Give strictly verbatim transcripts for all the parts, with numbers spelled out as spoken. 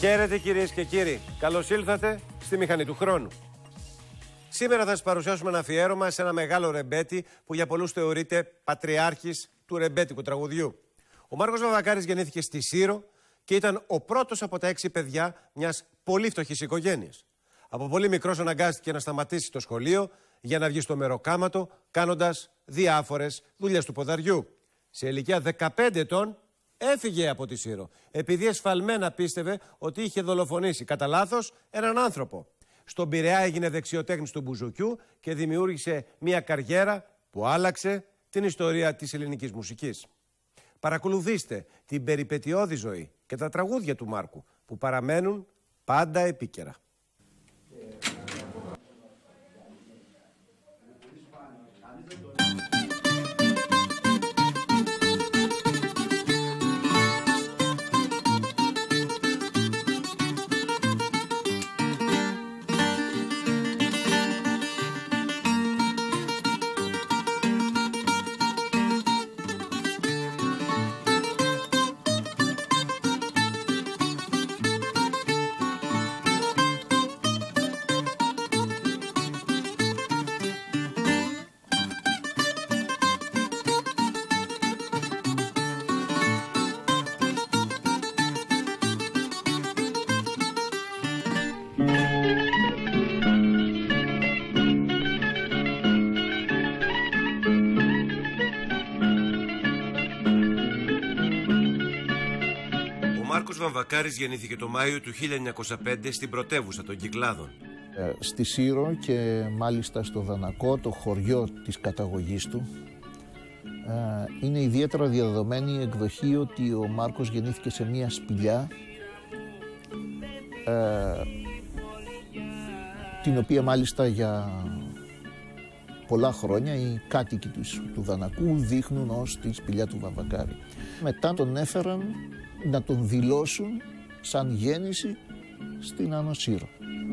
Χαίρετε κυρίες και κύριοι. Καλώς ήλθατε στη Μηχανή του Χρόνου. Σήμερα θα σας παρουσιάσουμε ένα αφιέρωμα σε ένα μεγάλο ρεμπέτη που για πολλούς θεωρείται πατριάρχης του ρεμπέτικου τραγουδιού. Ο Μάρκος Βαμβακάρης γεννήθηκε στη Σύρο και ήταν ο πρώτος από τα έξι παιδιά μιας πολύ φτωχής οικογένειας. Από πολύ μικρός αναγκάστηκε να σταματήσει το σχολείο για να βγει στο μεροκάματο, κάνοντας διάφορες δουλειές του ποδαριού. Σε ηλικία δεκαπέντε ετών έφυγε από τη Σύρο, επειδή εσφαλμένα πίστευε ότι είχε δολοφονήσει κατά λάθος έναν άνθρωπο. Στον Πειραιά έγινε δεξιοτέχνης του μπουζουκιού και δημιούργησε μια καριέρα που άλλαξε την ιστορία της ελληνικής μουσικής. Παρακολουθήστε την περιπετειώδη ζωή και τα τραγούδια του Μάρκου που παραμένουν πάντα επίκαιρα. Ο Μάρκος Βαμβακάρης γεννήθηκε το Μάιο του χίλια εννιακόσια πέντε στην πρωτεύουσα των Κυκλάδων. Ε, στη Σύρο και μάλιστα στο Δανακό, το χωριό της καταγωγής του. Ε, είναι ιδιαίτερα διαδεδομένη η εκδοχή ότι ο Μάρκος γεννήθηκε σε μια σπηλιά ε, την οποία μάλιστα για πολλά χρόνια οι κάτοικοι του Δανακού δείχνουν ως τη σπηλιά του Βαμβακάρη. Μετά τον έφεραν να τον δηλώσουν σαν γέννηση στην Άνω Σύρο.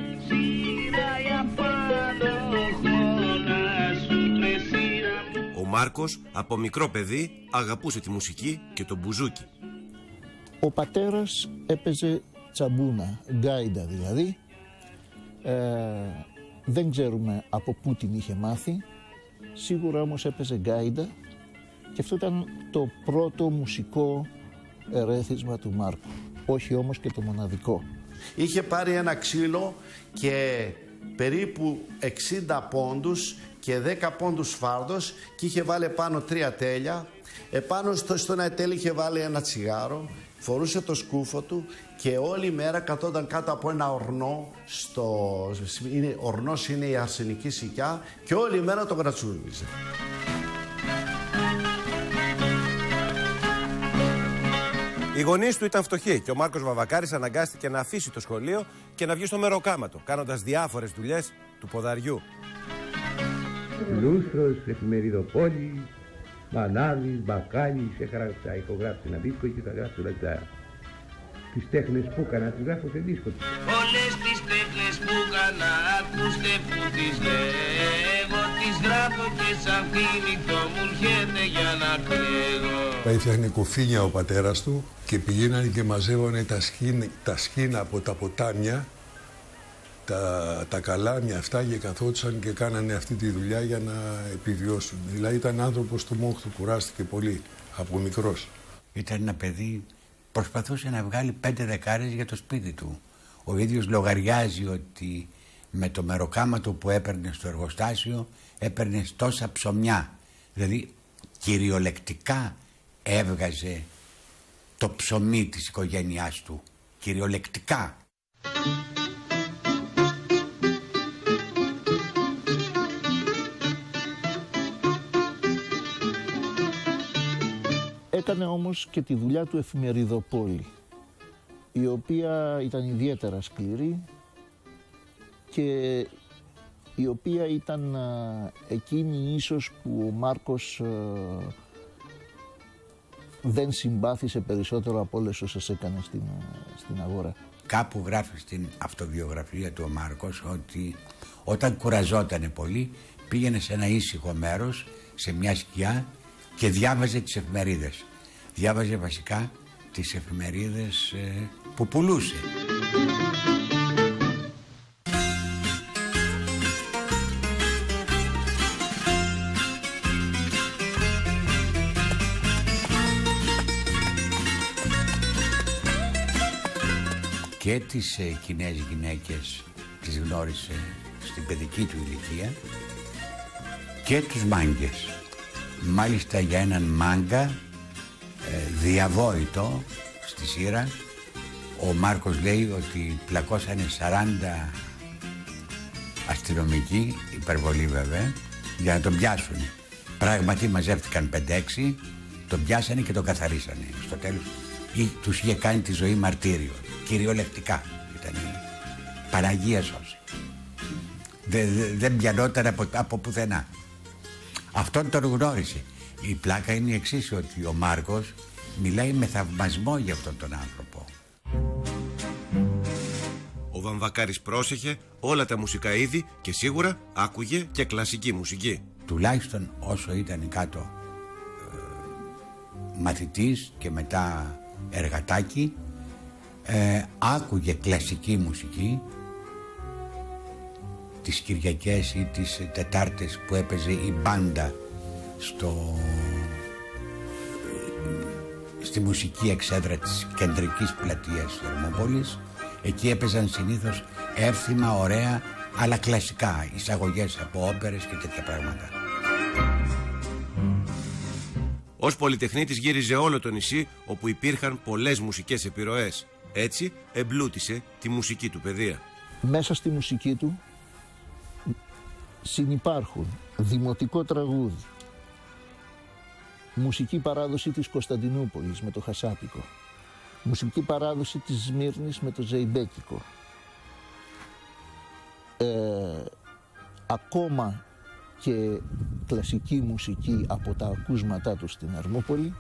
Ο Μάρκος από μικρό παιδί αγαπούσε τη μουσική και το μπουζούκι. Ο πατέρας έπαιζε τσαμπούνα, γκάιντα δηλαδή. Ε, δεν ξέρουμε από πού την είχε μάθει. Σίγουρα όμως έπαιζε γκάιντα και αυτό ήταν το πρώτο μουσικό ερέθισμα του Μάρκου. Όχι όμως και το μοναδικό. Είχε πάρει ένα ξύλο και περίπου εξήντα πόντους και δέκα πόντους φάρδος και είχε βάλει πάνω τρία τέλεια. Επάνω στο, στο ένα τέλει είχε βάλει ένα τσιγάρο, φορούσε το σκούφο του και όλη μέρα καθόταν κάτω από ένα ορνό. Στο, είναι, ορνός είναι η αρσενική σικιά και όλη μέρα το γρατσούριζε. Οι γονείς του ήταν φτωχοί και ο Μάρκος Βαμβακάρης αναγκάστηκε να αφήσει το σχολείο και να βγει στο μεροκάματο, κάνοντας διάφορες δουλειές του ποδαριού. Λούστρος, εφημεριδοπόλης, μανάδης, μπακάλης, έχαρασα ηχογράφησε ένα δίσκο και θα γράψω όλα τα... τις τέχνες που έκανα, τις γράφω σε δίσκο. Όλες τις τέχνες που έκανα, ακούστε που τις λέγω, τις γράφω και σαν θύμητο μου έρχεται για να κλαίγω. Έφτιαχνε κοφίνια ο πατέρας του και πηγαίνανε και μαζεύανε τα σκίνα, τα σκίνα από τα ποτάμια, τα, τα καλάμια αυτά και καθόντουσαν και κάνανε αυτή τη δουλειά για να επιβιώσουν. Δηλαδή ήταν άνθρωπος του μόχθου, κουράστηκε πολύ από μικρός. Ήταν ένα παιδί, προσπαθούσε να βγάλει πέντε δεκάρες για το σπίτι του. Ο ίδιος λογαριάζει ότι με το μεροκάματο που έπαιρνε στο εργοστάσιο έπαιρνε τόσα ψωμιά. Δηλαδή κυριολεκτικά έβγαζε το ψωμί της οικογένειάς του. Κυριολεκτικά. Έκανε όμως και τη δουλειά του εφημεριδοπόλη, η οποία ήταν ιδιαίτερα σκληρή και η οποία ήταν α, εκείνη ίσως που ο Μάρκος α, δεν συμπάθησε περισσότερο από όλες όσες έκανε στην, στην αγορά. Κάπου γράφει στην αυτοβιογραφία του ο Μάρκος ότι όταν κουραζότανε πολύ πήγαινε σε ένα ήσυχο μέρος, σε μια σκιά και διάβαζε τις εφημερίδες. Διάβαζε βασικά τις εφημερίδες ε, που πουλούσε. και τις ε, κοινές γυναίκες τις γνώρισε στην παιδική του ηλικία και τους μάγκες. Μάλιστα για έναν μάγκα ε, διαβόητο στη σειρά, ο Μάρκος λέει ότι πλακώσανε σαράντα αστυνομικοί, υπερβολή βέβαια, για να τον πιάσουν. Πράγματι μαζεύτηκαν πέντε έξι, τον πιάσανε και τον καθαρίσανε. Στο τέλος ή, τους είχε κάνει τη ζωή μαρτύριο, κυριολεκτικά. Ήταν Παναγία σώση. Δεν δε, δε πιανόταν από, από πουθενά. Αυτόν τον γνώρισε. Η πλάκα είναι η εξής, ότι ο Μάρκος μιλάει με θαυμασμό για αυτόν τον άνθρωπο. Ο Βαμβακάρης πρόσεχε όλα τα μουσικά είδη και σίγουρα άκουγε και κλασική μουσική. Τουλάχιστον όσο ήταν κάτω ε, μαθητής και μετά εργατάκι, ε, άκουγε κλασική μουσική τις Κυριακές ή τις Τετάρτες που έπαιζε η μπάντα στο, στη μουσική εξέδρα της κεντρικής πλατείας της Θερμοπόλης. Εκεί έπαιζαν συνήθως εύθυμα, ωραία, αλλά κλασικά, εισαγωγές από όπερες και τέτοια πράγματα. Ως πολυτεχνίτης γύριζε όλο το νησί όπου υπήρχαν πολλές μουσικές επιρροές. Έτσι εμπλούτησε τη μουσική του παιδεία. Μέσα στη μουσική του συνυπάρχουν δημοτικό τραγούδι, μουσική παράδοση της Κωνσταντινούπολης με το χασάπικο, μουσική παράδοση της Σμύρνης με το ζεϊμπέκικο, ε, ακόμα και κλασική μουσική από τα ακούσματά του στην Ερμούπολη.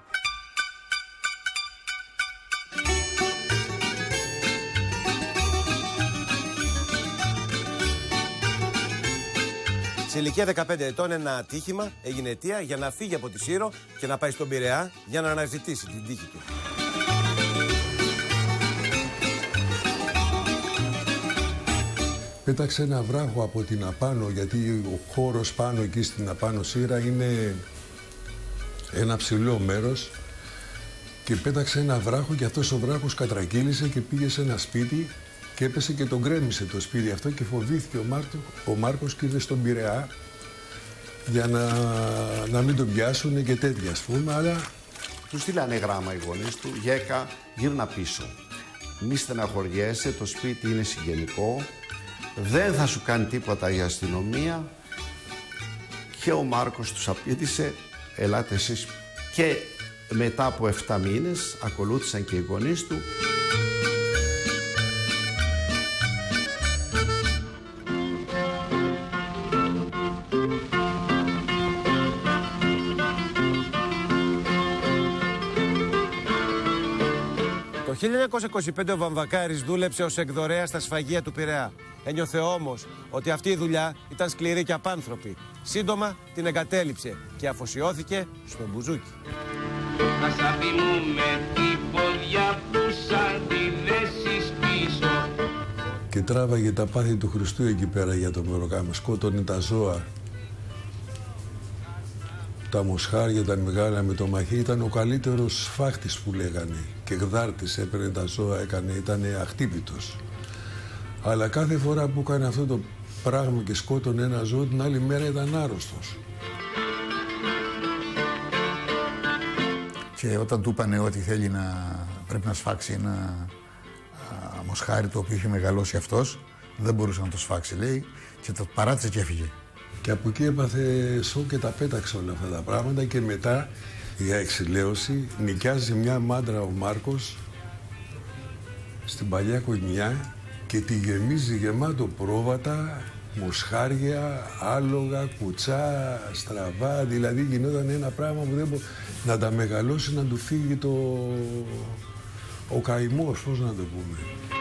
Σε ηλικία δεκαπέντε ετών ένα ατύχημα έγινε αιτία για να φύγει από τη Σύρο και να πάει στον Πειραιά για να αναζητήσει την τύχη του. Πέταξε ένα βράχο από την απάνω, γιατί ο χώρος πάνω εκεί στην απάνω Σύρα είναι ένα ψηλό μέρος, και πέταξε ένα βράχο και αυτός ο βράχος κατρακύλησε και πήγε σε ένα σπίτι και έπεσε και τον γκρέμισε το σπίτι αυτό και φοβήθηκε ο, Μάρτο, ο Μάρκος και ήρθε στον Πειραιά για να, να μην τον πιάσουν και τέτοια, ας πούμε, αλλά... Του στείλανε γράμμα οι γονείς του, γέκα, γύρνα πίσω. Μη στεναχωριέσαι, το σπίτι είναι συγγενικό, δεν θα σου κάνει τίποτα η αστυνομία. Και ο Μάρκος τους απήντησε, ελάτε εσείς. Και μετά από εφτά μήνες ακολούθησαν και οι γονείς του. Το χίλια εννιακόσια είκοσι πέντε ο Βαμβακάρης δούλεψε ως εκδορέας στα σφαγεία του Πειραιά. Ένιωθε όμως ότι αυτή η δουλειά ήταν σκληρή και απάνθρωπη. Σύντομα την εγκατέλειψε και αφοσιώθηκε στο μπουζούκι. Ασάπη μου με την πόδια που σαν τη δέσεις πίσω. Και τράβαγε τα πάθη του Χριστού εκεί πέρα για το μεροκάμα. Σκότωνε τα ζώα. Τα μοσχάρια, τα μεγάλα με το μαχαίρι. Ήταν ο καλύτερος σφάχτης που λέγανε. Και γδάρτης, έπαιρνε τα ζώα, έκανε, ήταν αχτύπητος. Αλλά κάθε φορά που έκανε αυτό το πράγμα και σκότωνε ένα ζώο, την άλλη μέρα ήταν άρρωστος. Και όταν του είπανε ότι θέλει να πρέπει να σφάξει ένα α, μοσχάρι το οποίο είχε μεγαλώσει αυτός, δεν μπορούσε να το σφάξει, λέει, και το παράτησε και έφυγε. Και από εκεί έπαθε σοκ και τα πέταξε όλα αυτά τα πράγματα, και μετά για εξηλαίωση νοικιάζει μια μάντρα ο Μάρκος στην παλιά Κονιά και τη γεμίζει γεμάτο πρόβατα, μοσχάρια, άλογα, κουτσά, στραβά. Δηλαδή γινόταν ένα πράγμα που δεν μπορεί να τα μεγαλώσει, να του φύγει το... ο καημός, πώς να το πούμε.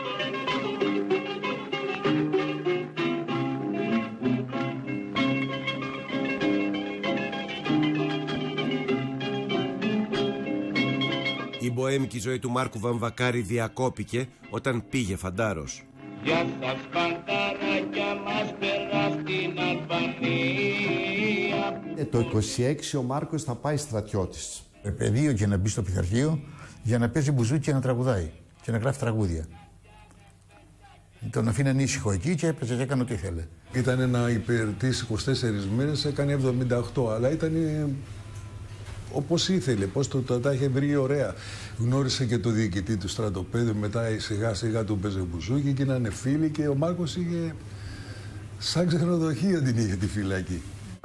Η μποέμικη ζωή του Μάρκου Βαμβακάρη διακόπηκε όταν πήγε φαντάρος. Για σας φανταράκια μας πέρα στην Αλβανία. Ε, το είκοσι έξι ο Μάρκος θα πάει στρατιώτης. Πεδίο και να μπει στο πειθαρχείο για να παίζει μπουζούκι και να τραγουδάει και να γράφει τραγούδια. Τον αφήναν ήσυχο εκεί και έπαιζε και έκανε ό,τι ήθελε. Ήταν ένα υπερτής είκοσι τέσσερις μέρες, έκανε εβδομήντα οκτώ, αλλά ήταν όπως ήθελε, πώς το, το, τα είχε βρει ωραία. Γνώρισε και το διοικητή του στρατοπέδου, μετά σιγά σιγά του παίζε μπουζούκι και ήταν φίλοι και ο Μάρκος είχε σαν ξενοδοχείο την είχε τη φυλακή.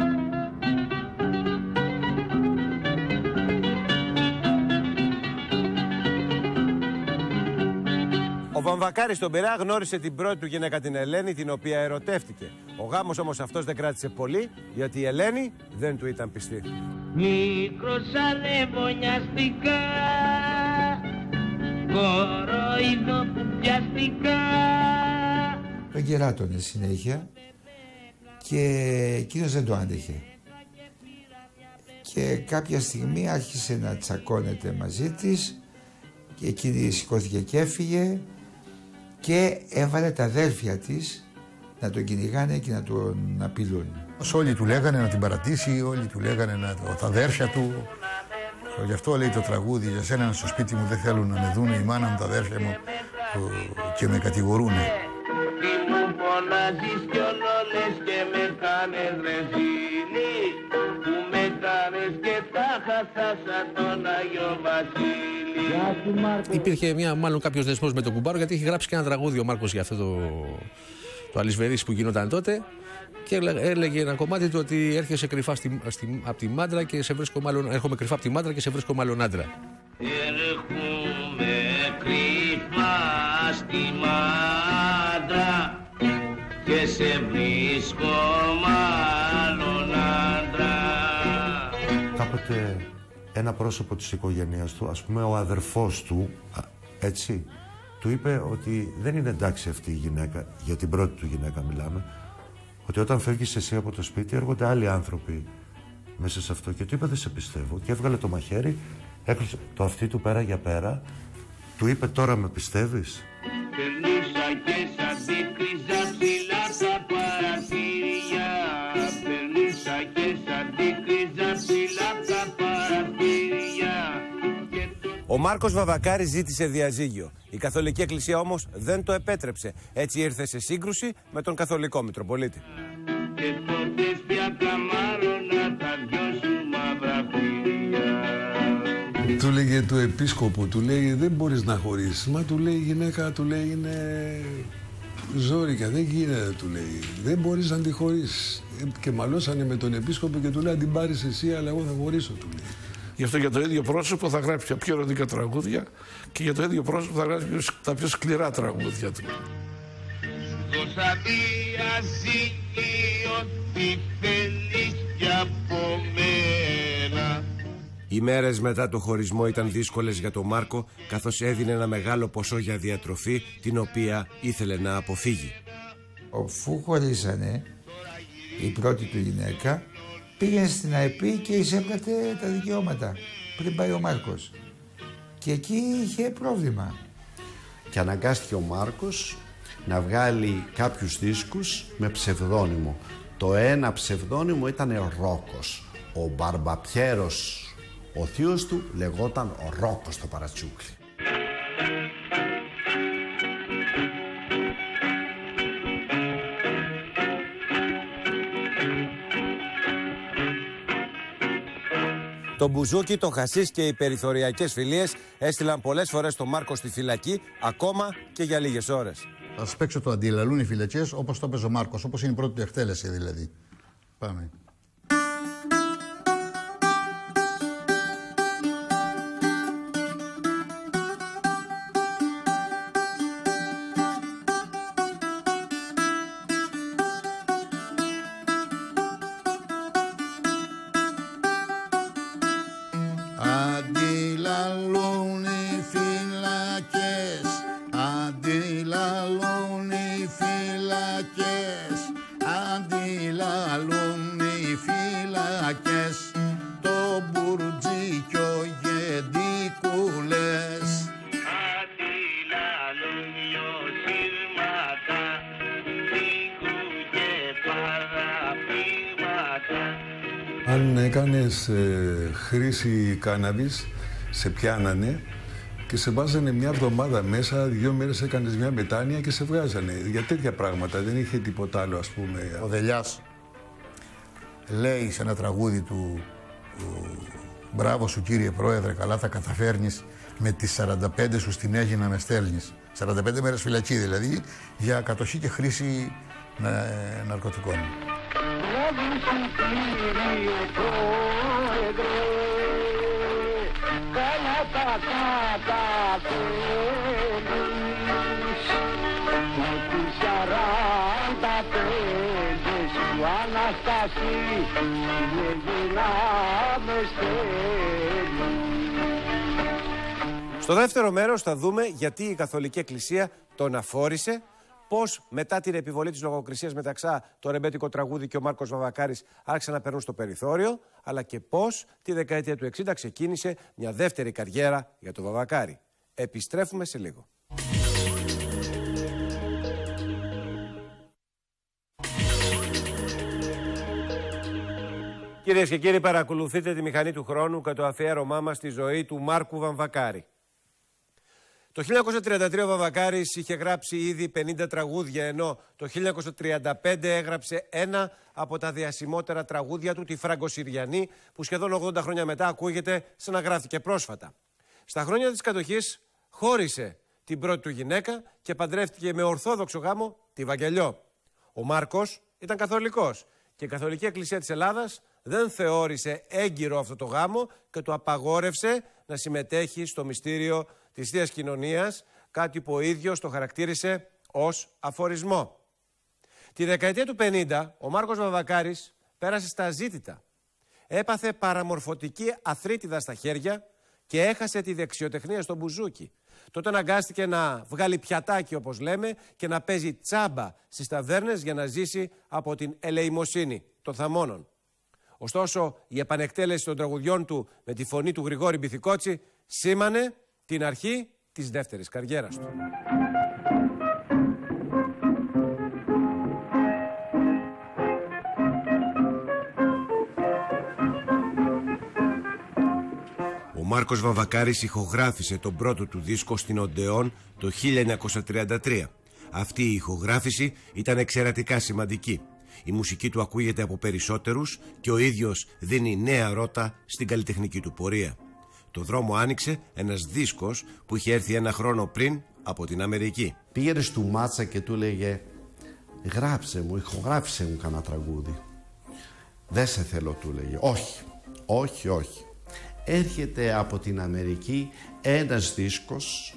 Ο Βαμβακάρης στον Πειραιά γνώρισε την πρώτη του γυναίκα, την Ελένη, την οποία ερωτεύτηκε. Ο γάμος όμως αυτός δεν κράτησε πολύ, γιατί η Ελένη δεν του ήταν πιστή. Μικρός ανεμονιαστικά, κοροϊδό που πιαστικά. Τον κεράτωνε συνέχεια και εκείνος δεν το άντεχε. Και κάποια στιγμή άρχισε να τσακώνεται μαζί της και εκείνη σηκώθηκε και έφυγε και έβαλε τα αδέρφια της να τον κυνηγάνε και να τον απειλούν. Όλοι του λέγανε να την παρατήσει, όλοι του λέγανε να, τα αδέρφια του. Γι' αυτό λέει το τραγούδι, για σένα στο σπίτι μου δεν θέλουν να με δούνε η μάνα μου, τα αδέρφια μου και με κατηγορούνε. Τι μου φωνάζεις κι όλο λες και με κάνες ρεζίνη, που με κάνες και τα χάσα σαν τον Άγιο Βασίλη. Υπήρχε μια, μάλλον κάποιος δεσμός με τον κουμπάρο, γιατί είχε γράψει και ένα τραγούδι ο Μάρκος για αυτό το, το αλυσβερίσι που γινόταν τότε και έλεγε ένα κομμάτι του ότι έρχεσαι κρυφά στη, στη, από τη Μάντρα και σε βρίσκω μάλλον, έρχομαι κρυφά από τη Μάντρα και σε βρίσκω μάλλον άντρα. Έρχομαι κρυφά στη Μάντρα και σε βρίσκω μάλλον άντρα. Κάποτε ένα πρόσωπο της οικογένειας του, ας πούμε ο αδερφός του, έτσι, του είπε ότι δεν είναι εντάξει αυτή η γυναίκα, για την πρώτη του γυναίκα μιλάμε, ότι όταν φεύγεις εσύ από το σπίτι έρχονται άλλοι άνθρωποι μέσα σε αυτό, και του είπε δεν σε πιστεύω, και έβγαλε το μαχαίρι, έκλεισε το αυτί του πέρα για πέρα, του είπε τώρα με πιστεύεις? Περνούσα και σαν δίκριζα ψηλά τα παραθύρια, περνούσα και σαν δίκριζα ψηλά τα παραθύρια. Ο Μάρκος Βαμβακάρης ζήτησε διαζύγιο. Η Καθολική Εκκλησία όμως δεν το επέτρεψε. Έτσι ήρθε σε σύγκρουση με τον Καθολικό Μητροπολίτη. Και τότε πια καμάρωνα τα δυο σου μαύρα φύλλα. Του λέγε του επίσκοπου, του λέει δεν μπορείς να χωρίσεις. Μα του λέει η γυναίκα, του λέει είναι ζόρικα, δεν γίνεται, του λέει. Δεν μπορείς να τη χωρίσεις. Και μαλώσανε με τον επίσκοπο και του λέει αν την πάρεις εσύ, αλλά εγώ θα χωρίσω, του λέει. Γι' αυτό για το ίδιο πρόσωπο θα γράψει τα πιο ερωτικά τραγούδια και για το ίδιο πρόσωπο θα γράψει τα πιο σκληρά τραγούδια του. Δώσα διαζύγιο ό,τι θέλεις κι από μένα. Οι μέρες μετά το χωρισμό ήταν δύσκολες για τον Μάρκο, καθώς έδινε ένα μεγάλο ποσό για διατροφή, την οποία ήθελε να αποφύγει. Αφού χωρίσανε, η πρώτη του γυναίκα πήγαινε στην ΑΕΠΗ και εισέπρατε τα δικαιώματα πριν πάει ο Μάρκος. Και εκεί είχε πρόβλημα. Και αναγκάστηκε ο Μάρκος να βγάλει κάποιους δίσκους με ψευδόνυμο. Το ένα ψευδόνυμο ήταν ο Ρόκος. Ο Μπαρμπαπιέρος, ο θείος του, λεγόταν ο Ρόκος το παρατσούκλι. Το μπουζούκι, το χασίς και οι περιθωριακές φιλίες έστειλαν πολλές φορές τον Μάρκο στη φυλακή, ακόμα και για λίγες ώρες. Θα σας παίξω το αντιλαλούν οι φυλακές όπως το έπαιζε ο Μάρκος, όπως είναι η πρώτη του εκτέλεση δηλαδή. Πάμε. Αντιλαλούν οι φυλακές, αντιλαλούν οι φυλακές, αντιλαλούν οι φυλακές, το μπουρτζίκιο γεντικούλες. Αντιλαλούν δυο σύρματα, δίκου και παραπήγματα. Αν έκανες ε, χρήση κάναβης, σε πιάνανε και σε βάζανε μια εβδομάδα μέσα, δύο μέρες έκανες μια μετάνοια και σε βγάζανε. Για τέτοια πράγματα, δεν είχε τίποτα άλλο, ας πούμε. Ο Δελιάς λέει σε ένα τραγούδι του, του «Μπράβο σου κύριε Πρόεδρε, καλά τα καταφέρνεις, με τις σαράντα πέντε σου στην Αίγυπτο να με στέλνεις». σαράντα πέντε μέρες φυλακή δηλαδή, για κατοχή και χρήση να, ναρκωτικών. Μπράβο σου κύριε Πρόεδρε, καλά τα καταφέρνεις, με τις σαράντα πέντε σου Αναστάση, στην Αίγυπτο με στέλνεις. Στο δεύτερο μέρος θα δούμε γιατί η Καθολική Εκκλησία τον αφόρησε, πώς μετά την επιβολή της λογοκρισίας μεταξύ το ρεμπέτικο τραγούδι και ο Μάρκος Βαβακάρης άρχισαν να περνούν στο περιθώριο, αλλά και πώς τη δεκαετία του εξήντα ξεκίνησε μια δεύτερη καριέρα για τον Βαβακάρη. Επιστρέφουμε σε λίγο. Κυρίες και κύριοι, παρακολουθείτε τη μηχανή του χρόνου και το αφιέρωμά μας στη ζωή του Μάρκου Βαμβακάρη. Το χίλια εννιακόσια τριάντα τρία ο Βαμβακάρης είχε γράψει ήδη πενήντα τραγούδια, ενώ το χίλια εννιακόσια τριάντα πέντε έγραψε ένα από τα διασημότερα τραγούδια του, τη Φραγκοσυριανή, που σχεδόν ογδόντα χρόνια μετά ακούγεται σαν να γράφτηκε πρόσφατα. Στα χρόνια της κατοχής χώρισε την πρώτη του γυναίκα και παντρεύτηκε με ορθόδοξο γάμο τη Βαγγελιό. Ο Μάρκος ήταν καθολικός και η Καθολική Εκκλησία της Ελλάδας δεν θεώρησε έγκυρο αυτό το γάμο και του απαγόρευσε να συμμετέχει στο μυστήριο της Θείας Κοινωνίας, κάτι που ο ίδιος το χαρακτήρισε ως αφορισμό. Τη δεκαετία του πενήντα ο Μάρκος Βαβακάρης πέρασε στα αζήτητα. Έπαθε παραμορφωτική αθρίτιδα στα χέρια και έχασε τη δεξιοτεχνία στο μπουζούκι. Τότε αναγκάστηκε να βγάλει πιατάκι, όπως λέμε, και να παίζει τσάμπα στις ταβέρνες για να ζήσει από την ελεημοσύνη των θαμώνων. Ωστόσο, η επανεκτέλεση των τραγουδιών του με τη φωνή του Γρηγόρη Μπιθικότσι σήμανε την αρχή της δεύτερης καριέρας του. Ο Μάρκος Βαμβακάρης ηχογράφησε τον πρώτο του δίσκο στην Οντεόν το χίλια εννιακόσια τριάντα τρία. Αυτή η ηχογράφηση ήταν εξαιρετικά σημαντική. Η μουσική του ακούγεται από περισσότερους και ο ίδιος δίνει νέα ρότα στην καλλιτεχνική του πορεία. Το δρόμο άνοιξε ένας δίσκος που είχε έρθει ένα χρόνο πριν από την Αμερική. Πήγαινε του Μάτσα και του λέγε «Γράψε μου, ηχογράφησε μου κανένα τραγούδι». «Δεν σε θέλω», του λέγε. «Όχι, όχι, όχι». Έρχεται από την Αμερική ένας δίσκος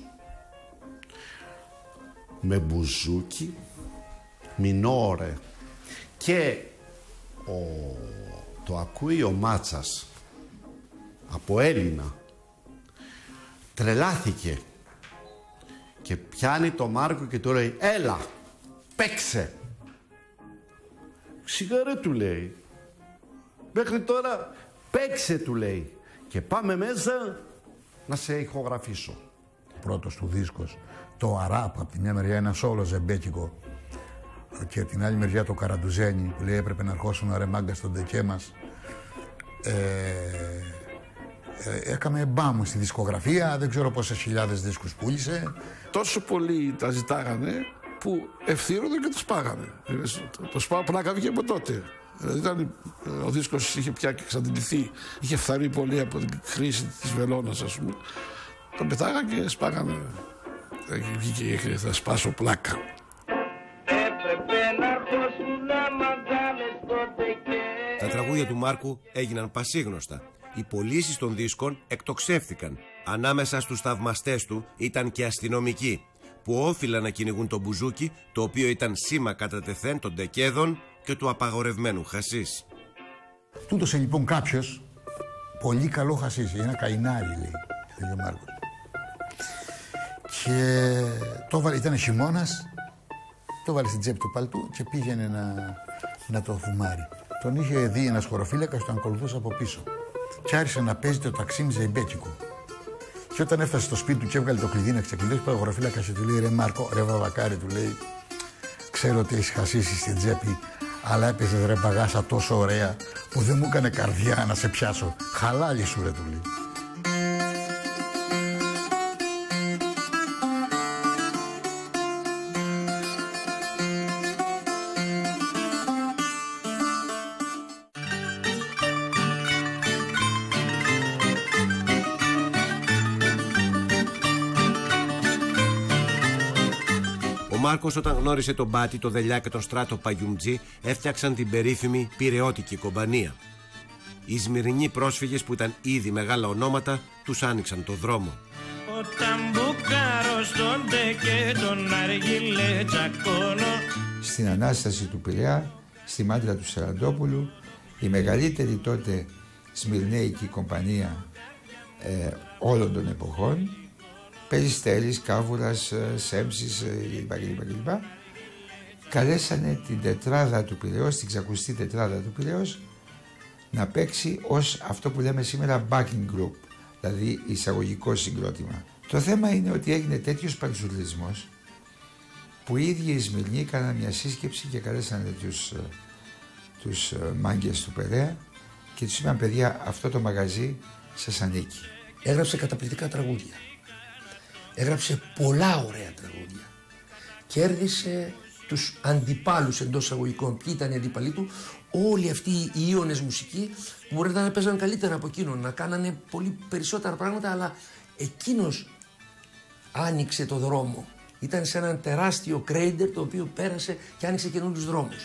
με μπουζούκι, μινόρε, και ο, το ακούει ο Μάτσας από Έλληνα. Τρελάθηκε και πιάνει το Μάρκο και του λέει «Έλα, παίξε». «Σιγαρέ», του λέει, «μέχρι τώρα παίξε», του λέει, «και πάμε μέσα να σε ηχογραφήσω». Ο πρώτος του δίσκος, το Αράπ, από τη μια μεριά ένα σόλο ζεμπέκικο και από την άλλη μεριά το Καραντουζένι που λέει «Έπρεπε να αρχώσουν ρε μάγκα στον τεκέ μας». Ε, ε, έκαμε μπάμ στη δισκογραφία, δεν ξέρω πόσες χιλιάδες δίσκους πούλησε. Τόσο πολλοί τα ζητάγανε που ευθύρονται και το σπάγανε. Το, το σπάγανε που να βγει από τότε. Δηλαδή ήταν, ο δίσκος είχε πια εξαντληθεί, είχε φθαρεί πολύ από την χρήση της βελόνας, ας πούμε. Τον πετάγανε και σπάγανε. Βγήκε και θα σπάσω πλάκα. Τα τραγούδια του Μάρκου έγιναν πασίγνωστα. Οι πωλήσεις των δίσκων εκτοξεύθηκαν. Ανάμεσα στους θαυμαστές του ήταν και αστυνομικοί, που όφυλαν να κυνηγούν το μπουζούκι, το οποίο ήταν σήμα κατά τεθέν των τεκέδων και του απαγορευμένου χασίς. Τούτος λοιπόν κάποιος πολύ καλό χασίς, ένα καϊνάρι, λέει, λέει ο Μάρκος. Και το βάλε, ήταν χειμώνας, το βάλε στην τσέπη του παλτού και πήγαινε να, να το φουμάρει. Τον είχε δει ένας χωροφύλακας, τον ακολουθούσε από πίσω. Και άρχισε να παίζει το ταξίμι ζεϊμπέκικο. Και όταν έφτασε στο σπίτι του και έβγαλε το κλειδί να ξεκλειδώσει, πάει ο χωροφύλακας και του λέει: «Ρε Μάρκο, ρε Βαβακάρη», του λέει, «ξέρω ότι έχεις χασίσει στην τσέπη, αλλά έπαιζες ρε παγάσα τόσο ωραία που δεν μου έκανε καρδιά να σε πιάσω. Χαλάλι σου, ρε», του λέει. Μάρκος, όταν γνώρισε τον Μπάτη, τον Δελιά και τον Στράτο Παγιουμτζή, έφτιαξαν την περίφημη Πειραιώτικη Κομπανία. Οι Σμυρνοί πρόσφυγες, που ήταν ήδη μεγάλα ονόματα, τους άνοιξαν το δρόμο. Στην Ανάσταση του Πειραιά, στη Μάντρα του Σαραντόπουλου, η μεγαλύτερη τότε Σμυρνέικη κομπανία ε, όλων των εποχών, Περιστέρης, Κάβουρας, Σέμψης κλπ. Καλέσανε την τετράδα του Πειραιώς, την ξακουστή τετράδα του Πειραιώς, να παίξει ως αυτό που λέμε σήμερα backing group, δηλαδή εισαγωγικό συγκρότημα. Το θέμα είναι ότι έγινε τέτοιος παντζουλισμός που οι ίδιοι οι Σμυρνοί έκαναν μια σύσκεψη και καλέσανε τους, τους μάγκες του Πειραιά και τους είπαν: παιδιά, αυτό το μαγαζί σας ανήκει. Έγραψε καταπληκτικά τραγούδια. Έγραψε πολλά ωραία τραγούδια. Κέρδισε τους αντιπάλους εντός εισαγωγικών. Ποιοι ήταν οι αντίπαλοι του? Όλοι αυτοί οι ήονες μουσικοί που μπορεί να παίζαν καλύτερα από εκείνον, να κάνανε πολύ περισσότερα πράγματα, αλλά εκείνος άνοιξε το δρόμο. Ήταν σε έναν τεράστιο κρέιντερ το οποίο πέρασε και άνοιξε καινούριους δρόμους.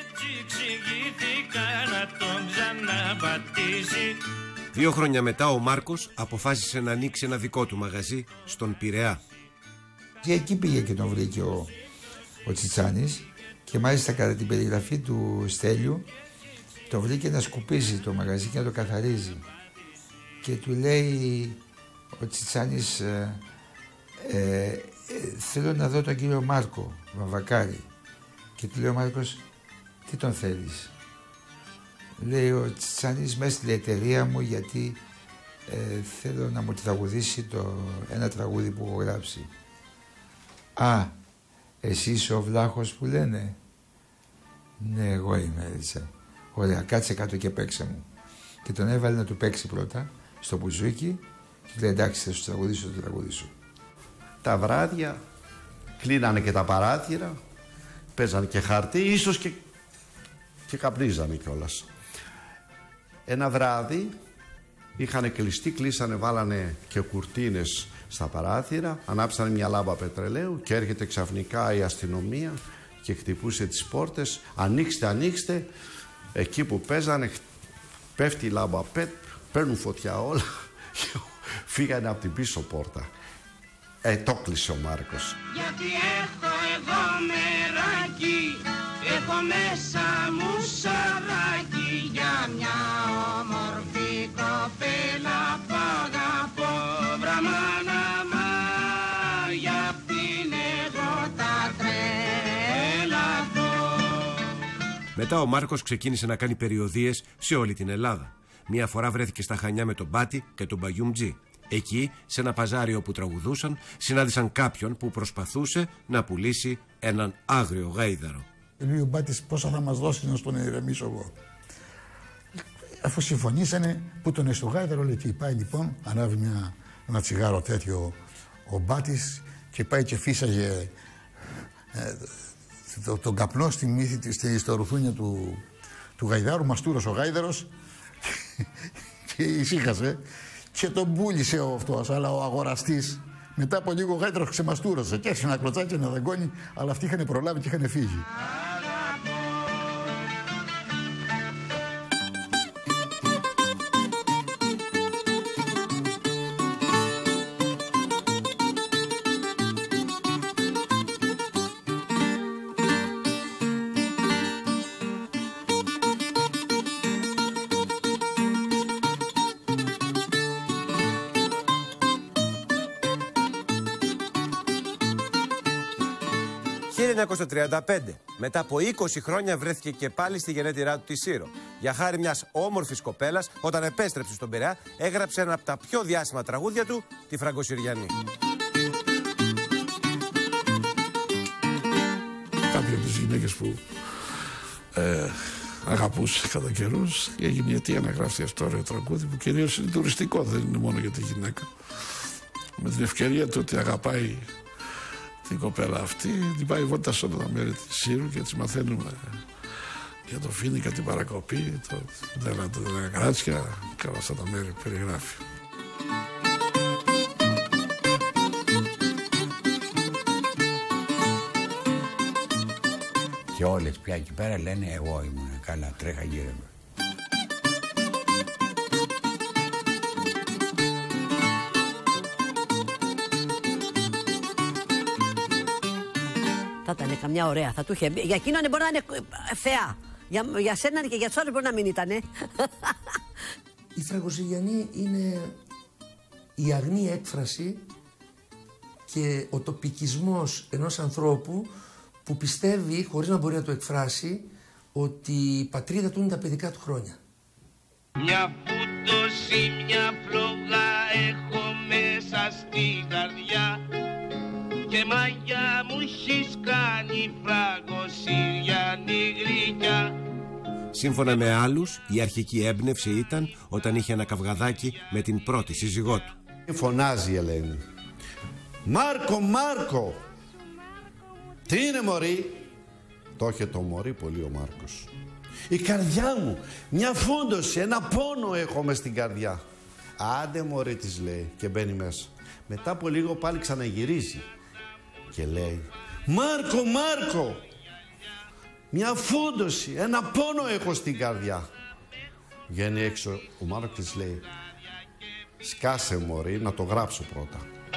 Δύο χρόνια μετά ο Μάρκος αποφάσισε να ανοίξει ένα δικό του μαγαζί στον Πειραιά. Και εκεί πήγε και τον βρήκε ο, ο Τσιτσάνης και μάλιστα κατά την περιγραφή του Στέλιου τον βρήκε να σκουπίζει το μαγαζί και να το καθαρίζει. Και του λέει ο Τσιτσάνης ε, ε, ε, θέλω να δω τον κύριο Μάρκο Βαβακάρη. Και του λέει ο Μάρκος: τι τον θέλεις? Λέει ο Τσιτσάνης: μέσα στην εταιρεία μου, γιατί ε, θέλω να μου τραγουδήσει το, ένα τραγούδι που έχω γράψει. Α, εσύ είσαι ο Βλάχος που λένε? Ναι, εγώ είμαι, έτσι. Ωραία, κάτσε κάτω και παίξε μου. Και τον έβαλε να του παίξει πρώτα στο μπουζούκι και του λέει: εντάξει, θα σου τραγουδήσω το τραγούδι σου. Τα βράδια κλείνανε και τα παράθυρα, παίζανε και χαρτί, ίσως και, και καπνίζανε κιόλας. Ένα βράδυ είχαν κλειστεί, κλείσανε, βάλανε και κουρτίνες στα παράθυρα, ανάψανε μια λάμπα πετρελαίου και έρχεται ξαφνικά η αστυνομία και χτυπούσε τις πόρτες. Ανοίξτε, ανοίξτε. Εκεί που παίζανε πέφτει η λάμπα, παίρνουν φωτιά όλα και φύγανε από την πίσω πόρτα. Ε, το κλείσε ο Μάρκος. Γιατί έχω εδώ μεράκι, έχω μέσα μου σαράκι, για μια όμορφη κοπέλα που αγαπώ, βραμάνα μα, για αυτήν εγώ τα τρέλαθω. Μετά ο Μάρκος ξεκίνησε να κάνει περιοδίες σε όλη την Ελλάδα. Μία φορά βρέθηκε στα Χανιά με τον Μπάτη και τον Παγιουμτζή. Εκεί, σε ένα παζάρι όπου τραγουδούσαν, συνάντησαν κάποιον που προσπαθούσε να πουλήσει έναν άγριο γάιδαρο. Λέει ο Μπάτης: πόσα θα μας δώσει να στον ηρεμήσω εγώ? Αφού συμφωνήσανε, που τον στο γάιδαρο, λέει, τι πάει λοιπόν, ανάβει μια, ένα τσιγάρο τέτοιο ο Μπάτης και πάει και φύσαγε ε, το, τον καπνό στη μύθη, στη, στο ρουθούνια του, του γαϊδάρου, μαστούρος ο γάιδαρος και ησύχασε. Και τον πούλησε ο αυτός, αλλά ο αγοραστής μετά από λίγο ο γάιδαρος ξεμαστούρωσε και άρχισε να κλωτσάει και να δαγκώνει, αλλά αυτοί είχαν προλάβει και είχαν φύγει. χίλια εννιακόσια τριάντα πέντε, μετά από είκοσι χρόνια, βρέθηκε και πάλι στη γενέτειρά του τη Σύρο. Για χάρη μιας όμορφης κοπέλας, όταν επέστρεψε στον Πειραιά, έγραψε ένα από τα πιο διάσημα τραγούδια του, τη Φραγκοσυριανή. Κάποια από τις γυναίκες που ε, αγαπούσε κατά καιρούς, έγινε η αιτία να γράψει αυτό το τραγούδι, που κυρίως είναι τουριστικό, δεν είναι μόνο για τη γυναίκα. Με την ευκαιρία του ότι αγαπάει την κοπέλα αυτή, την πάει βόλτα σε όλα τα μέρη της Σύρου και έτσι μαθαίνουμε για το Φίνικα, την παρακοπή, το Δελαγκράτσια και όλα αυτά τα μέρη που περιγράφει. άλλες πια εκεί πέρα λένε εγώ ήμουν καλά, τρέχα γύρευα. Θα ήταν καμιά ωραία, θα του είχε. Για εκείνον μπορεί να είναι θεά. Για, για σένα και για τους άλλους μπορεί να μην ήτανε. Η Τραγωζηλιανή είναι η αγνή έκφραση και ο τοπικισμός ενός ανθρώπου που πιστεύει, χωρίς να μπορεί να το εκφράσει, ότι η πατρίδα του είναι τα παιδικά του χρόνια. Μια φούτωση, μια φλόγα έχω μέσα στη καρδιά και μαγιά μου έχεις κάνει φραγκοσυριανή γρικιά. Σύμφωνα με άλλους, η αρχική έμπνευση ήταν όταν είχε ένα καυγαδάκι με την πρώτη σύζυγό του. Φωνάζει η Ελένη. Μάρκο, Μάρκο! Τι είναι μωρή? Το είχε το μωρή πολύ ο Μάρκος. Η καρδιά μου, μια φούντωση, ένα πόνο έχω μες στην καρδιά. Άντε μωρή, της λέει και μπαίνει μέσα. Μετά από λίγο πάλι ξαναγυρίζει και λέει Μάρκο, Μάρκο! Μια φούντωση, ένα πόνο έχω στην καρδιά. Βγαίνει έξω, ο Μάρκος της λέει σκάσε μωρή, να το γράψω πρώτα.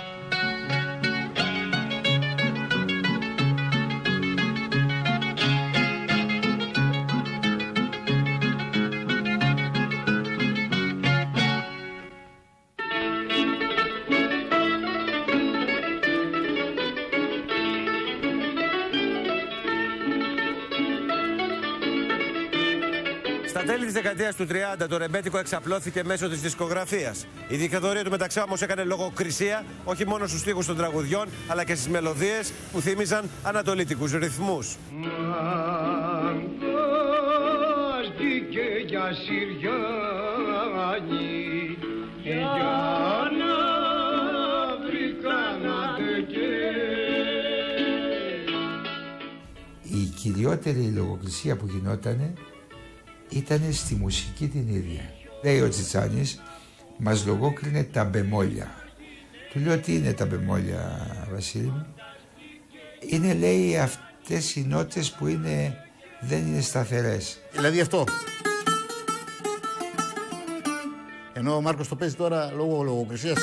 Στα τέλη της δεκαετίας του τριάντα το ρεμπέτικο εξαπλώθηκε μέσω της δισκογραφίας. Η δικτατορία του Μεταξά όμως έκανε λογοκρισία όχι μόνο στους στίχους των τραγουδιών αλλά και στις μελωδίες που θύμιζαν ανατολίτικους ρυθμούς. Για Συριάνη, για να βρει κανέναν Η κυριότερη λογοκρισία που γινότανε ήταν στη μουσική την ίδια. Λέει ο Τσιτσάνης, μας λογόκρινε τα μπεμόλια. Του λέω τι είναι τα μπεμόλια, Βασίλη μου? Είναι, λέει, αυτές οι νότες που είναι, δεν είναι σταθερές. Δηλαδή αυτό. Ενώ ο Μάρκος το παίζει τώρα λόγω λογοκρισίας.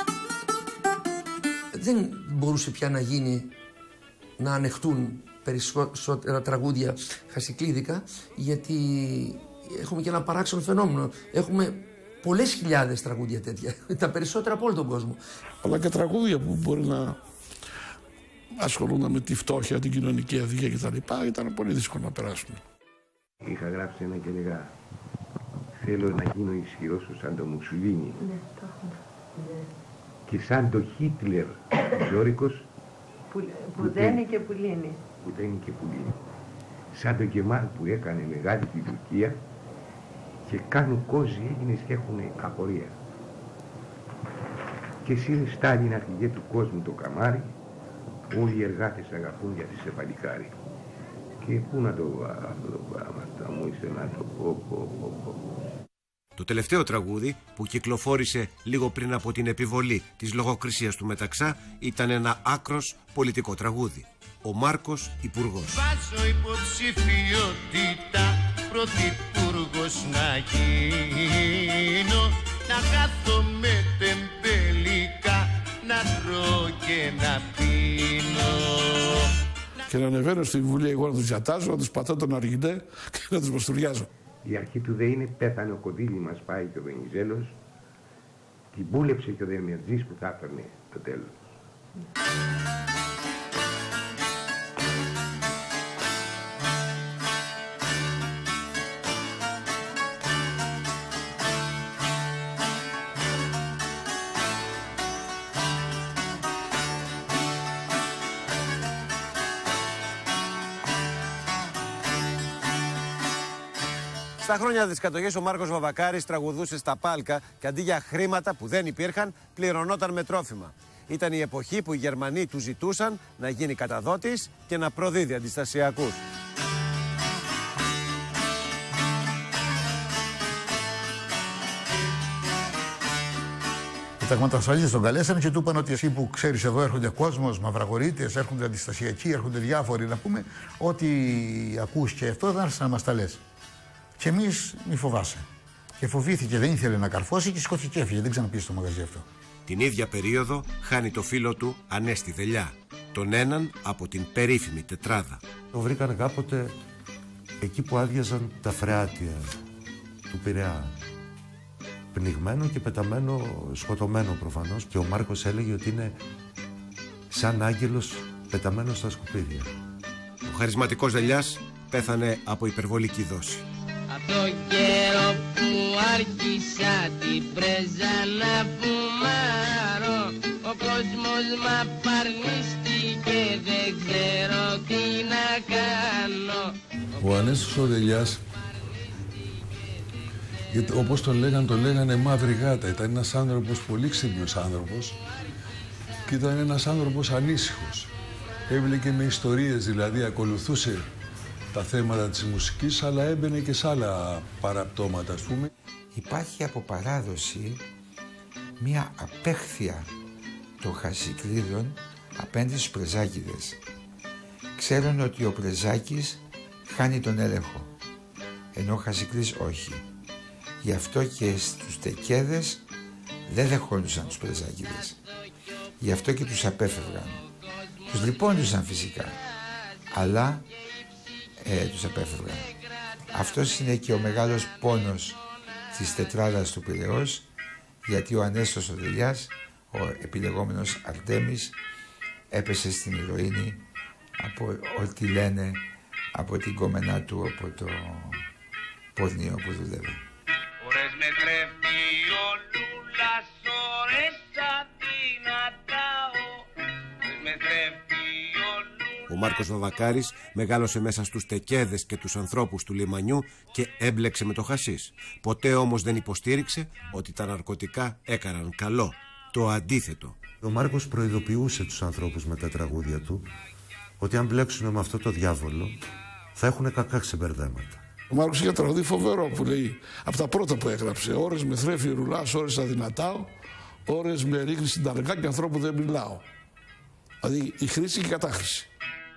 Δεν μπορούσε πια να γίνει να ανεχτούν περισσότερα τραγούδια χασικλίδικα, γιατί έχουμε και ένα παράξενο φαινόμενο. Έχουμε πολλές χιλιάδες τραγούδια τέτοια, τα περισσότερα από όλο τον κόσμο. Αλλά και τραγούδια που μπορεί να ασχολούνται με τη φτώχεια, την κοινωνική αδικία κτλ. Ήταν πολύ δύσκολο να περάσουν. Είχα γράψει ένα και λέγα θέλω να γίνω ισχυρός σαν το Μουσουλίνι. Ναι, το έχουμε. Και σαν το Χίτλερ ζώρικος που, που δένει και που λύνει. Που δένει και που λύνει. Σαν το Κεμάλ που έκανε μεγάλη την Τουρκία και κάνουν κόζι έγινες και έχουν απορία. Και εσύ Στάλιν αρχηγέ του κόσμου το καμάρι, όλοι οι εργάτες αγαπούν γιατί σε παλικάρι. Και πού να το αυτό το πράγμα, θα μου είσαι να το πω, πω, πω, πω. Το τελευταίο τραγούδι που κυκλοφόρησε λίγο πριν από την επιβολή της λογοκρισίας του Μεταξά ήταν ένα άκρος πολιτικό τραγούδι. Ο Μάρκος Υπουργός. Βάζω υποψηφιότητα πρωθυπουργός να γίνω, να κάθομαι τεμπελικά, να τρώω και να πίνω. Και να ανεβαίνω στη Βουλή εγώ να τους διατάζω, να τους πατώ τον αργυντέ και να τους μαστουριάζω. Η αρχή του δε είναι πέθανε ο κονδύλι μας πάει και ο Βενιζέλος, την πούλεψε και ο Δεμερτζής που θα έπαιρνε το τέλος. Στα χρόνια της κατοχής ο Μάρκος Βαβακάρης τραγουδούσε στα πάλκα και αντί για χρήματα που δεν υπήρχαν πληρωνόταν με τρόφιμα. Ήταν η εποχή που οι Γερμανοί του ζητούσαν να γίνει καταδότης και να προδίδει αντιστασιακούς. Ο ταγματασφαλίτες τον καλέσανε και του είπαν ότι εσύ που ξέρεις εδώ έρχονται κόσμος, μαυραγορείτες, έρχονται αντιστασιακοί, έρχονται διάφοροι να πούμε, ό,τι ακούς και αυτό θα έρθεις να μας τα λες. Και εμείς μη φοβάσαι. Και φοβήθηκε, δεν ήθελε να καρφώσει και σηκώθηκε και έφυγε, δεν ξαναπήγε στο μαγαζί αυτό. Την ίδια περίοδο χάνει το φίλο του Ανέστη Δελιά, τον έναν από την περίφημη τετράδα. Το βρήκαν κάποτε εκεί που άδειαζαν τα φρεάτια του Πειραιά. Πνιγμένο και πεταμένο, σκοτωμένο προφανώς. Και ο Μάρκος έλεγε ότι είναι σαν άγγελος πεταμένο στα σκουπίδια. Ο χαρισματικός Δελιάς πέθανε από υπερβολική δόση. Από το καιρό που άρχισα την πρέζα να φουμάρω, ο κόσμος μ' απαρνίστηκε, δεν ξέρω τι να κάνω. Ο Ανέστος ο Δελιάς, γιατί όπως το λέγανε, το λέγανε μαύρη γάτα. Ήταν ένας άνθρωπος, πολύ ξύπνιος άνθρωπος και ήταν ένας άνθρωπος ανήσυχος. Έβλεπε με ιστορίες, δηλαδή ακολουθούσε τα θέματα της μουσικής, αλλά έμπαινε και σε άλλα παραπτώματα, ας πούμε. Υπάρχει από παράδοση μία απέχθεια των Χασικλείδων απέναντι στους Πρεζάκηδες. Ξέρουν ότι ο Πρεζάκης χάνει τον έλεγχο, ενώ ο Χασικλής όχι. Γι' αυτό και στους Τεκέδες δεν δεχόντουσαν τους Πρεζάκηδες. Γι' αυτό και τους απέφευγαν. Τους λυπόντουσαν φυσικά, αλλά ε, τους απέφευγαν. Αυτός είναι και ο μεγάλος πόνος της τετράδας του Πειραιώς, γιατί ο Ανέστος ο Δελιάς, ο επιλεγόμενος Αρτέμις, έπεσε στην ηρωίνη από ό,τι λένε από την κομμενά του από το πορνείο που δούλευε. Ωρες με τρέφει ο Λούλας, ώρες αδυνατάω. Ωρες με τρέφει ο Λούλας. Ο Μάρκος Βαβακάρης μεγάλωσε μέσα στους Τεκέδες και τους ανθρώπους του λιμανιού και έμπλεξε με το χασίς. Ποτέ όμως δεν υποστήριξε ότι τα ναρκωτικά έκαναν καλό. Το αντίθετο. Ο Μάρκος προειδοποιούσε τους ανθρώπους με τα τραγούδια του ότι αν μπλέξουν με αυτό το διάβολο θα έχουν κακά ξεμπερδέματα. Ο Μάρκος είχε τραγουδί φοβερό που λέει, από τα πρώτα που έγραψε: ώρες με θρέφει ρουλάς, ώρες αδυνατάω, ώρες με ρίχνει στην ταργά και ανθρώπου δεν μιλάω. Δηλαδή η χρήση και η κατάχρηση.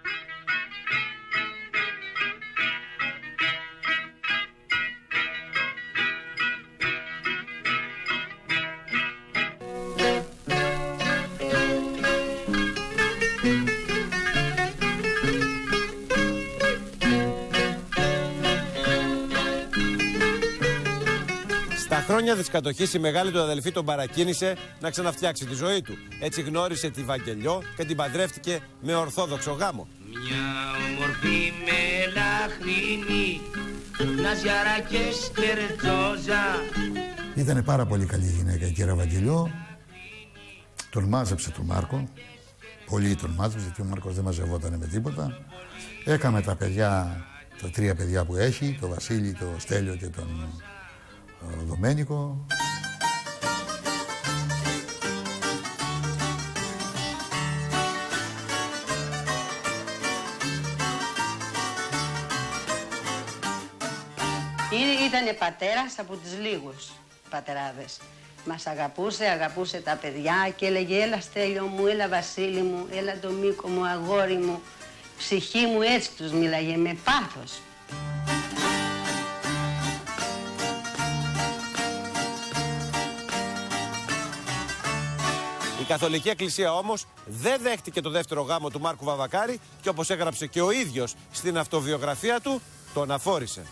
Στα χρόνια της κατοχής η μεγάλη του αδελφή τον παρακίνησε να ξαναφτιάξει τη ζωή του. Έτσι γνώρισε τη Βαγγελιό και την παντρεύτηκε με ορθόδοξο γάμο. Μια όμορφη μελαχρινή, ναζιάρα και σκερτζόζα. Ήτανε πάρα πολύ καλή γυναίκα η κυρία Βαγγελιό. Τον μάζεψε τον Μάρκο. Πολύ τον μάζεψε, γιατί ο Μάρκος δεν μαζευόταν με τίποτα. Έκαμε τα παιδιά, τα τρία παιδιά που έχει, τον Βασίλη, τον Στέλιο και τον ο Δομένικο. Ήτανε πατέρας από τους λίγους πατεράδες. Μας αγαπούσε, αγαπούσε τα παιδιά και έλεγε: έλα Στέλιο μου, έλα Βασίλη μου, έλα το Μίκο μου, αγόρι μου. Ψυχή μου, έτσι τους μίλαγε, με πάθος. Η Καθολική Εκκλησία όμως δεν δέχτηκε το δεύτερο γάμο του Μάρκου Βαβακάρη και όπως έγραψε και ο ίδιος στην αυτοβιογραφία του, τον αφόρησε.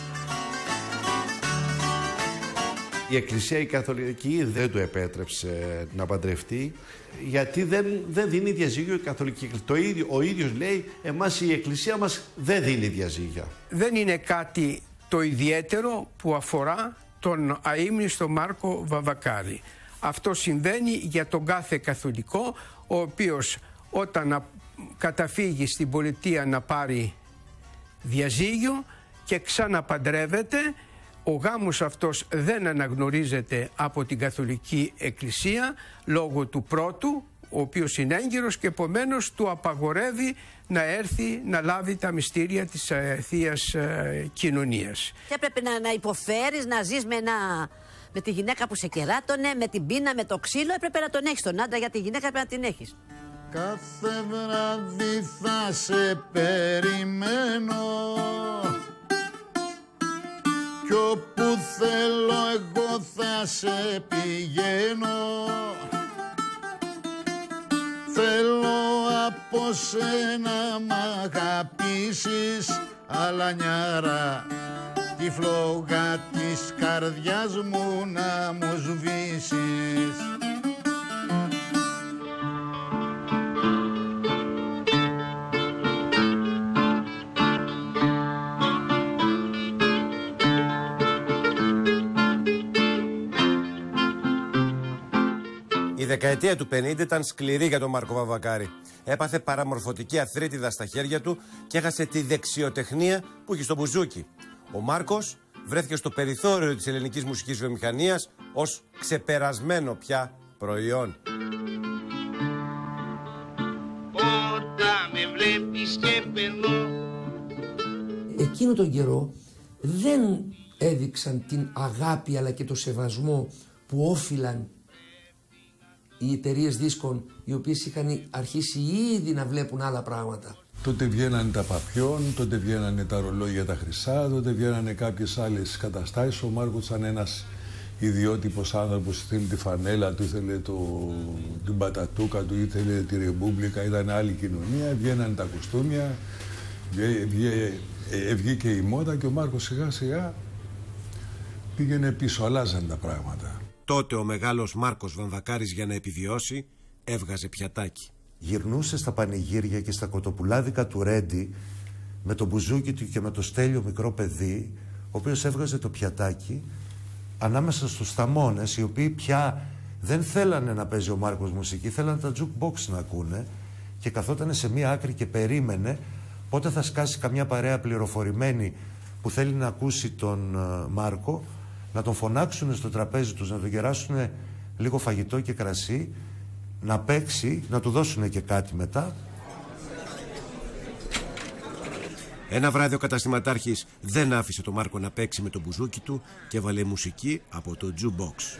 Η Εκκλησία η Καθολική δεν του επέτρεψε να παντρευτεί, γιατί δεν, δεν δίνει διαζύγιο η Καθολική Εκκλησία. Το ίδιο, ο ίδιος λέει, εμάς η Εκκλησία μας δεν δίνει διαζύγια. Δεν είναι κάτι το ιδιαίτερο που αφορά τον αείμνηστο Μάρκο Βαβακάρη. Αυτό συμβαίνει για τον κάθε καθολικό, ο οποίος όταν καταφύγει στην πολιτεία να πάρει διαζύγιο και ξαναπαντρεύεται, ο γάμος αυτός δεν αναγνωρίζεται από την Καθολική Εκκλησία λόγω του πρώτου, ο οποίος είναι έγκυρος και επομένως του απαγορεύει να έρθει να λάβει τα μυστήρια της ε, Θείας ε, Κοινωνίας. Και έπρεπε να, να υποφέρεις, να ζεις με ένα, με τη γυναίκα που σε κεράτωνε, με την πείνα, με το ξύλο. Έπρεπε να τον έχεις τον άντρα, για τη γυναίκα έπρεπε να την έχεις. Κάθε βράδυ θα σε περιμένω κι όπου θέλω εγώ θα σε πηγαίνω. Θέλω από σένα μ' αγαπήσεις, αλλά νιάρα τη φλόγα της καρδιάς μου να μου σβήσεις. Η δεκαετία του πενήντα ήταν σκληρή για τον Μάρκο Βαβακάρη. Έπαθε παραμορφωτική αθρίτιδα στα χέρια του και έχασε τη δεξιοτεχνία που είχε στο μπουζούκι. Ο Μάρκος βρέθηκε στο περιθώριο της ελληνικής μουσικής βιομηχανίας ως ξεπερασμένο πια προϊόν. Όταν με βλέπεις και περνώ. Εκείνο τον καιρό δεν έδειξαν την αγάπη αλλά και το σεβασμό που όφυλαν οι εταιρείες δίσκων, οι οποίες είχαν αρχίσει ήδη να βλέπουν άλλα πράγματα. Τότε βγαίνανε τα παπιόν, τότε βγαίνανε τα ρολόγια τα χρυσά, τότε βγαίνανε κάποιες άλλες καταστάσεις. Ο Μάρκος ήταν ένας ιδιότυπος άνθρωπος, ήθελε τη φανέλα του, ήθελε το, την πατατούκα του, ήθελε τη ρεμπούμπλικα, ήταν άλλη κοινωνία, βγαίνανε τα κουστούμια, βγήκε η μόδα και ο Μάρκος σιγά σιγά πήγαινε πίσω, αλλάζαν τα πράγματα. Τότε ο μεγάλος Μάρκος Βαμβακάρης για να επιβιώσει έβγαζε πιατάκι. Γυρνούσε στα πανηγύρια και στα κοτοπουλάδικα του Ρέντι με το μπουζούκι του και με το Στέλιο μικρό παιδί, ο οποίος έβγαζε το πιατάκι ανάμεσα στους θαμώνες, οι οποίοι πια δεν θέλανε να παίζει ο Μάρκος μουσική, θέλανε τα jukebox να ακούνε, και καθότανε σε μία άκρη και περίμενε πότε θα σκάσει καμιά παρέα πληροφορημένη που θέλει να ακούσει τον uh, Μάρκο, να τον φωνάξουν στο τραπέζι τους, να τον κεράσουν λίγο φαγητό και κρασί, να παίξει, να του δώσουν και κάτι μετά. Ένα βράδυ ο καταστηματάρχης δεν άφησε τον Μάρκο να παίξει με το μπουζούκι του και έβαλε μουσική από το jukebox.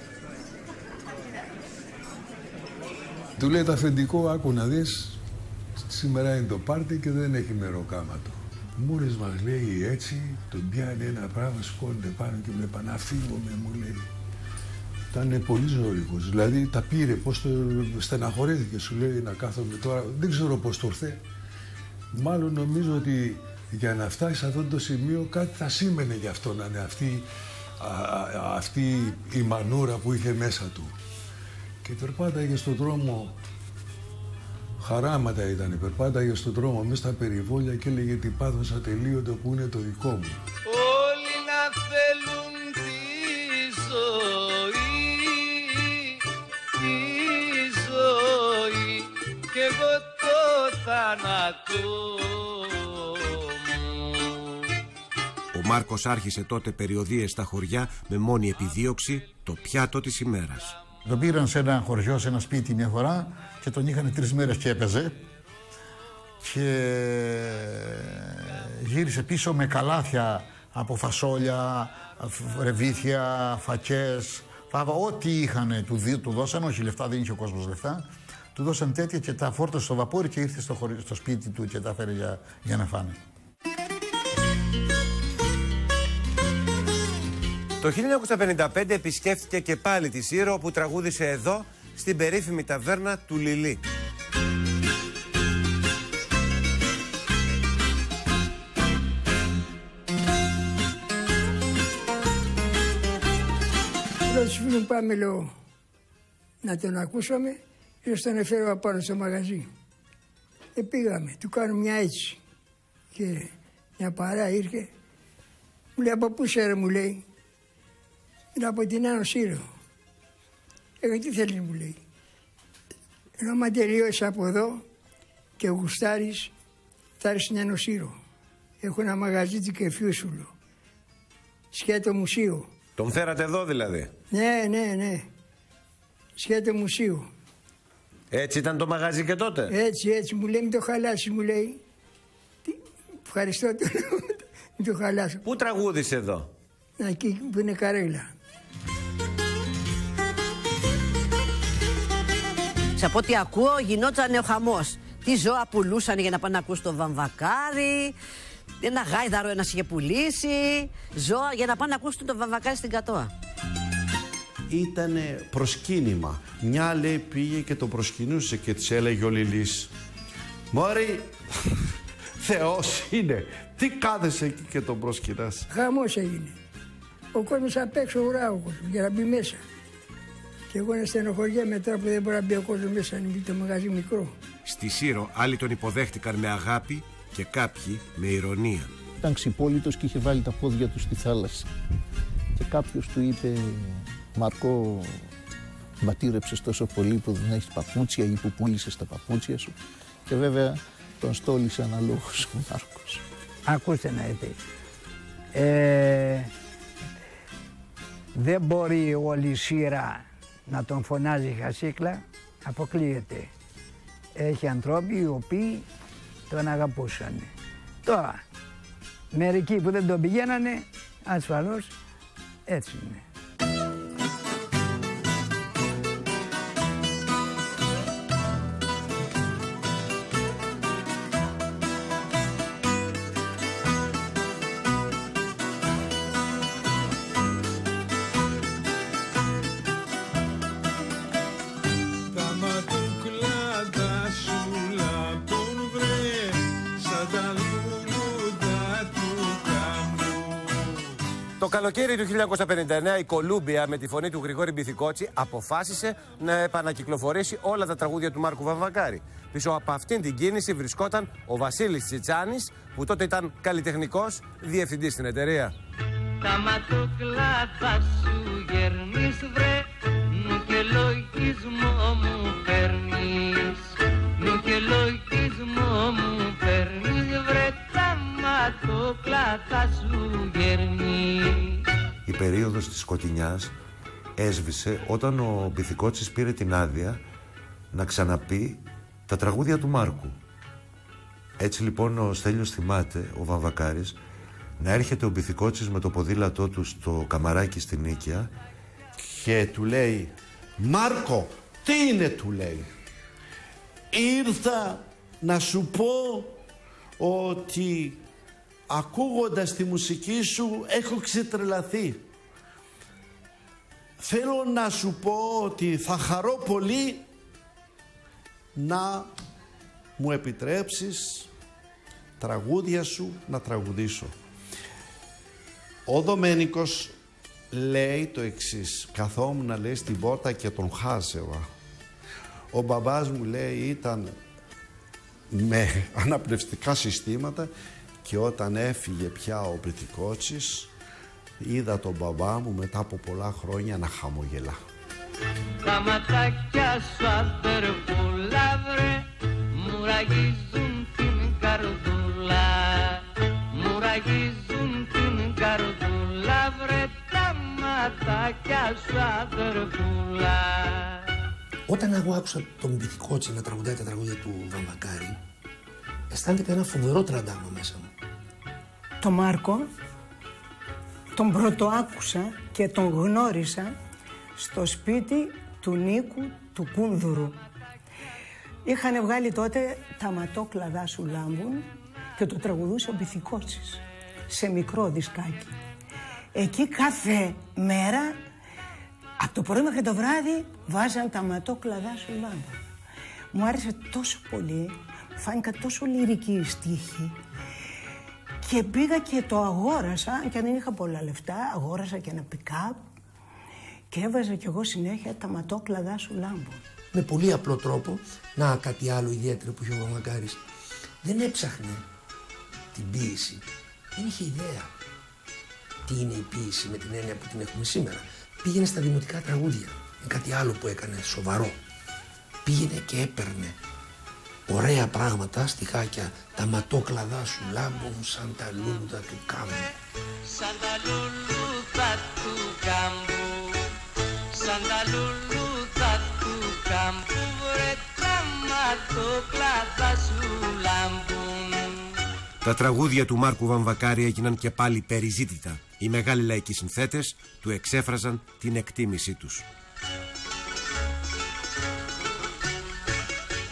Του λέει το αφεντικό, άκου να δεις, σήμερα είναι το πάρτι και δεν έχει μεροκάματο. Μόλις μας λέει έτσι, τον πιάνει ένα πράγμα, σκόνται πάνω και με παναφύγομαι, μου λέει. Ήταν πολύ ζώρικος, δηλαδή τα πήρε, πώς το στεναχωρήθηκε, σου λέει να κάθομαι τώρα, δεν ξέρω πώς το ήρθε. Μάλλον νομίζω ότι για να φτάσει σε αυτό το σημείο κάτι θα σήμαινε γι' αυτό, να είναι αυτή, α, α, αυτή η μανούρα που είχε μέσα του. Και περπάταγε στον δρόμο, χαράματα ήταν, περπάταγε στον δρόμο μέσα στα περιβόλια και έλεγε τι πάθος ατελείωτο που είναι το δικό μου. Όλοι να θέλουν τη ζωή, τη ζωή, και εγώ το θάνατο μου. Ο Μάρκος άρχισε τότε περιοδίες στα χωριά με μόνη επιδίωξη το πιάτο της ημέρας. Τον πήραν σε ένα χωριό, σε ένα σπίτι μια φορά και τον είχαν τρεις μέρες και έπαιζε και γύρισε πίσω με καλάθια από φασόλια, ρεβίθια, φακές, ό,τι είχαν του, του δώσαν, όχι λεφτά, δεν είχε ο κόσμος λεφτά, του δώσαν τέτοια και τα φόρτωσε στο βαπόρι και ήρθε στο, χωρί, στο σπίτι του και τα έφερε για, για να φάνε. Το χίλια εννιακόσια πενήντα πέντε επισκέφθηκε και πάλι τη Σύρο, που τραγούδισε εδώ στην περίφημη ταβέρνα του Λιλί. Λέω τους φίλους μου, πάμε, λέω, να τον ακούσαμε, ήρθε τον έφερε απάνω στο μαγαζί. Και πήγαμε, του κάνω μια έτσι και μια παρέα ήρθε, μου λέει, από πού είσαι, μου λέει. Είναι από την Άνω Σύρο. Εγώ τι θέλεις, μου λέει. Ενώ άμα τελειώσεις από εδώ και γουστάρεις, θα έρθεις στην Άνω Σύρο. Έχω ένα μαγαζί του κεφιού σου, λέω. Σκέτο μουσείο. Τον φέρατε εδώ δηλαδή? Ναι, ναι, ναι. Σκέτο μουσείο. Έτσι ήταν το μαγαζί και τότε? Έτσι, έτσι. Μου λέει, μην το χαλάσεις, μου λέει. Τι, ευχαριστώ, το μην το χαλάσω. Πού τραγούδισε εδώ? Εκεί που είναι καρέλα. Σε από ό,τι ακούω γινόταν ο χαμός. Τι ζώα πουλούσαν για να πάνε να ακούσουν τον Βαμβακάρη. Ένα γάιδαρο ένας είχε πουλήσει. Ζώα για να πάνε να ακούσουν τον Βαμβακάρη στην Κατώα. Ήτανε προσκύνημα. Μια λέει πήγε και το προσκυνούσε και της έλεγε ο Λιλής, «Μόρι, Θεός είναι, τι κάθεσαι εκεί και τον προσκυνάς?» Χαμός έγινε. Ο κόσμος απ' έξω ουρά ο κόσμος για να μπει μέσα. Και εγώ να στενοχωριά μετά που δεν μπορεί να μπει ο κόσμος μέσα, αν μπει το μαγαζί μικρό. Στη Σύρο άλλοι τον υποδέχτηκαν με αγάπη και κάποιοι με ηρωνία. Ήταν ξυπόλυτος και είχε βάλει τα πόδια του στη θάλασσα. Και κάποιος του είπε, «Μαρκό, μπατήρεψες τόσο πολύ που δεν έχεις παπούτσια ή που πούλησες τα παπούτσια σου?» Και βέβαια τον στόλισε αναλόγως ο Μάρκος. Ακούστε να δείτε. Ε, δεν μπορεί όλη η Σύρα να τον φωνάζει Χασίκλα, αποκλείεται. Έχει ανθρώποι οι οποίοι τον αγαπούσαν. Τώρα, μερικοί που δεν τον πηγαίνανε, ασφαλώς έτσι είναι. Το καλοκαίρι του χίλια εννιακόσια πενήντα εννέα η Κολούμπια με τη φωνή του Γρηγόρη Μπιθικότσι αποφάσισε να επανακυκλοφορήσει όλα τα τραγούδια του Μάρκου Βαμβακάρη. Πίσω από αυτήν την κίνηση βρισκόταν ο Βασίλης Τσιτσάνης, που τότε ήταν καλλιτεχνικός διευθυντής στην εταιρεία. Τα ματοκλάτα σου γερνείς βρε, νου και λογισμό μου παίρνεις, νου και λογισμό μου παίρνεις βρε, τα ματοκλάτα σου γερνείς. Η περίοδος της σκοτεινιάς έσβησε όταν ο Μπιθικότσης πήρε την άδεια να ξαναπεί τα τραγούδια του Μάρκου. Έτσι λοιπόν ο Στέλιος θυμάται, ο Βαμβακάρης, να έρχεται ο Μπιθικότσης με το ποδήλατό του στο καμαράκι στην Νίκαια και του λέει, «Μάρκο, τι είναι?» του λέει. «Ήρθα να σου πω ότι ακούγοντας τη μουσική σου έχω ξετρελαθεί. Θέλω να σου πω ότι θα χαρώ πολύ να μου επιτρέψεις τραγούδια σου να τραγουδήσω». Ο Δομένικος λέει το εξής, καθόμουν λέει στην πόρτα και τον χάσευα. Ο μπαμπάς μου λέει ήταν με αναπνευστικά συστήματα και όταν έφυγε πια ο Μπιθικότσης είδα τον μπαμπά μου μετά από πολλά χρόνια να χαμογελά. Τα ματάκια σου αδερφούλα βρε, μου ραγίζουν την καρδούλα, μου ραγίζουν την καρδούλα βρε, τα ματάκια σου αδερφούλα. Όταν εγώ άκουσα τον Μπιθικότσι να τραγουδάει τα τραγούδια του Βαμβακάρη, αισθάνθηκα ένα φοβερό τραντάγμα μέσα μου. Το Μάρκο τον πρωτοάκουσα και τον γνώρισα στο σπίτι του Νίκου του Κούνδουρου. Είχαν βγάλει τότε «Τα ματόκλαδά σου λάμπουν» και το τραγουδούσε ο Μπιθικότσης σε μικρό δισκάκι. Εκεί κάθε μέρα, από το πρωί μέχρι το βράδυ, βάζαν «Τα ματόκλαδά σου λάμπουν». Μου άρεσε τόσο πολύ, φάνηκα τόσο λυρική η στίχη και πήγα και το αγόρασα, και αν δεν είχα πολλά λεφτά, αγόρασα και ένα pick-up και έβαζα κι εγώ συνέχεια «Τα ματόκλαδά σου λάμπουν». Με πολύ απλό τρόπο, να κάτι άλλο ιδιαίτερο που είχε ο Βαμβακάρης. Δεν έψαχνε την ποίηση, δεν είχε ιδέα τι είναι η ποίηση με την έννοια που την έχουμε σήμερα. Πήγαινε στα δημοτικά τραγούδια, είναι κάτι άλλο που έκανε σοβαρό. Πήγαινε και έπαιρνε ωραία πράγματα, στιχάκια, «Τα ματόκλαδά σου λάμπουν σαν τα λούλουδα του κάμπου». Σαν τα λούλουδα του κάμπου, σαν τα λούλουδα του κάμπου, βρε τα ματόκλαδά σου λάμπουν. Τα τραγούδια του Μάρκου Βαμβακάρη έγιναν και πάλι περιζήτητα. Οι μεγάλοι λαϊκοί συνθέτες του εξέφραζαν την εκτίμησή τους.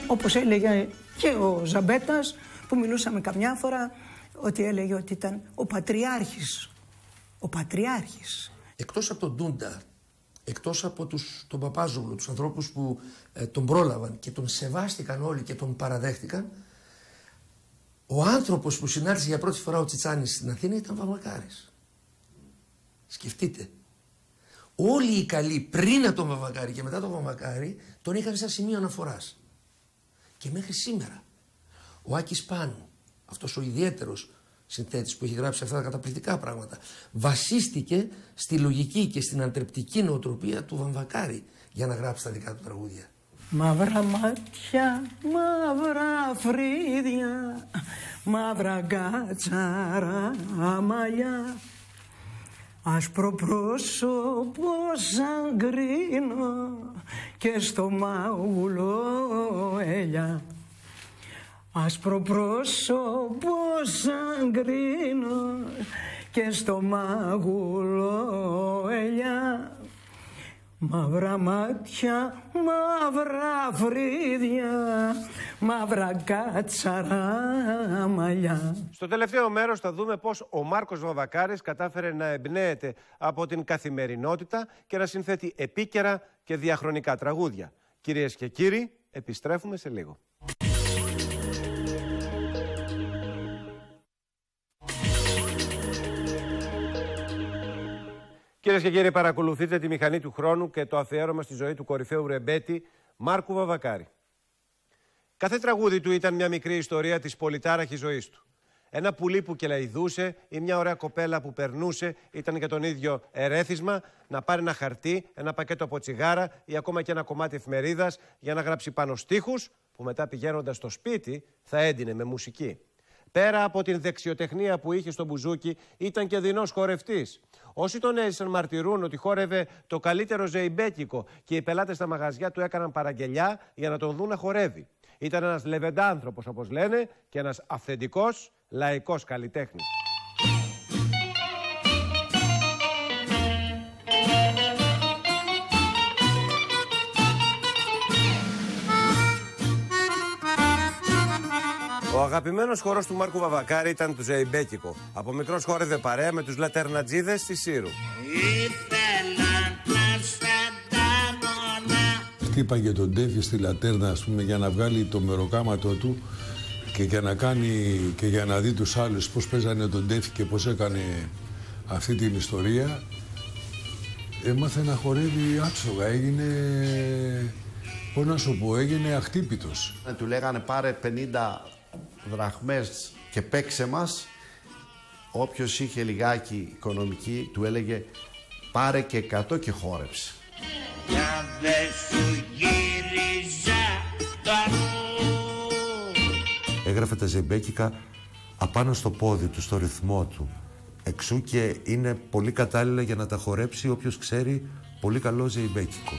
όπως έλεγε και ο Ζαμπέτας, που μιλούσαμε καμιά φορά, ότι έλεγε ότι ήταν ο Πατριάρχης. Ο Πατριάρχης. Εκτός από τον Ντούντα, εκτός από τους, τον Παπάζογλου, τους ανθρώπους που ε, τον πρόλαβαν και τον σεβάστηκαν όλοι και τον παραδέχτηκαν, ο άνθρωπος που συνάντησε για πρώτη φορά ο Τσιτσάνης στην Αθήνα ήταν ο Βαμβακάρης. Σκεφτείτε. Όλοι οι καλοί πριν από τον Βαμβακάρη και μετά τον Βαμβακάρη τον είχαν σαν σημείο αναφοράς. Και μέχρι σήμερα ο Άκης Πάνου, αυτός ο ιδιαίτερος συνθέτης που έχει γράψει αυτά τα καταπληκτικά πράγματα, βασίστηκε στη λογική και στην αντρεπτική νοοτροπία του Βαμβακάρη για να γράψει τα δικά του τραγούδια. Μαύρα μάτια, μαύρα φρύδια, μαύρα γκάτσαρα μαλλιά, άσπρο πρόσωπο σαν γκρίνο και στο μάγουλο ελιά. Άσπρο πρόσωπο σαν γκρίνο και στο μάγουλο ελιά. Μαύρα μάτια, μαύρα φρύδια, μαύρα κάτσαρα μαλλιά. Στο τελευταίο μέρος θα δούμε πώς ο Μάρκος Βαμβακάρης κατάφερε να εμπνέεται από την καθημερινότητα και να συνθέτει επίκαιρα και διαχρονικά τραγούδια. Κυρίες και κύριοι, επιστρέφουμε σε λίγο. Κυρίες και κύριοι, παρακολουθείτε τη Μηχανή του Χρόνου και το αφιέρωμα στη ζωή του κορυφαίου ρεμπέτη Μάρκου Βαμβακάρη. Κάθε τραγούδι του ήταν μια μικρή ιστορία της πολυτάραχης ζωής του. Ένα πουλί που κελαϊδούσε ή μια ωραία κοπέλα που περνούσε ήταν και τον ίδιο ερέθισμα να πάρει ένα χαρτί, ένα πακέτο από τσιγάρα ή ακόμα και ένα κομμάτι εφημερίδας για να γράψει πάνω στίχους που μετά πηγαίνοντας στο σπίτι θα έντυνε με μουσική. Πέρα από την δεξιοτεχνία που είχε στο μπουζούκι, ήταν και δεινός χορευτής. Όσοι τον έζησαν μαρτυρούν ότι χόρευε το καλύτερο ζεϊμπέκικο και οι πελάτες στα μαγαζιά του έκαναν παραγγελιά για να τον δουν να χορεύει. Ήταν ένας λεβεντάνθρωπος, όπως λένε, και ένας αυθεντικός λαϊκός καλλιτέχνης. Ο αγαπημένος χορός του Μάρκου Βαμβακάρη ήταν το ζεϊμπέκικο. Από μικρός χόρευε παρέα με τους λατερνατζίδες της Σύρου. Χτύπαγε τον τέφι στη λατέρνα, ας πούμε, για να βγάλει το μεροκάματο του και για να κάνει και για να δει τους άλλους πώς παίζανε τον τέφι και πώς έκανε αυτή την ιστορία. Έμαθε να χορεύει άψογα, έγινε, πώς να σου πω, έγινε αχτύπητος. Του λέγανε πάρε πενήντα δραχμές και παίξε μας. Όποιος είχε λιγάκι οικονομική του έλεγε πάρε και εκατό και χόρεψε. Έγραφε τα ζεϊμπέκικα απάνω στο πόδι του, στο ρυθμό του. Εξού και είναι πολύ κατάλληλα για να τα χορέψει όποιος ξέρει πολύ καλό ζεϊμπέκικο.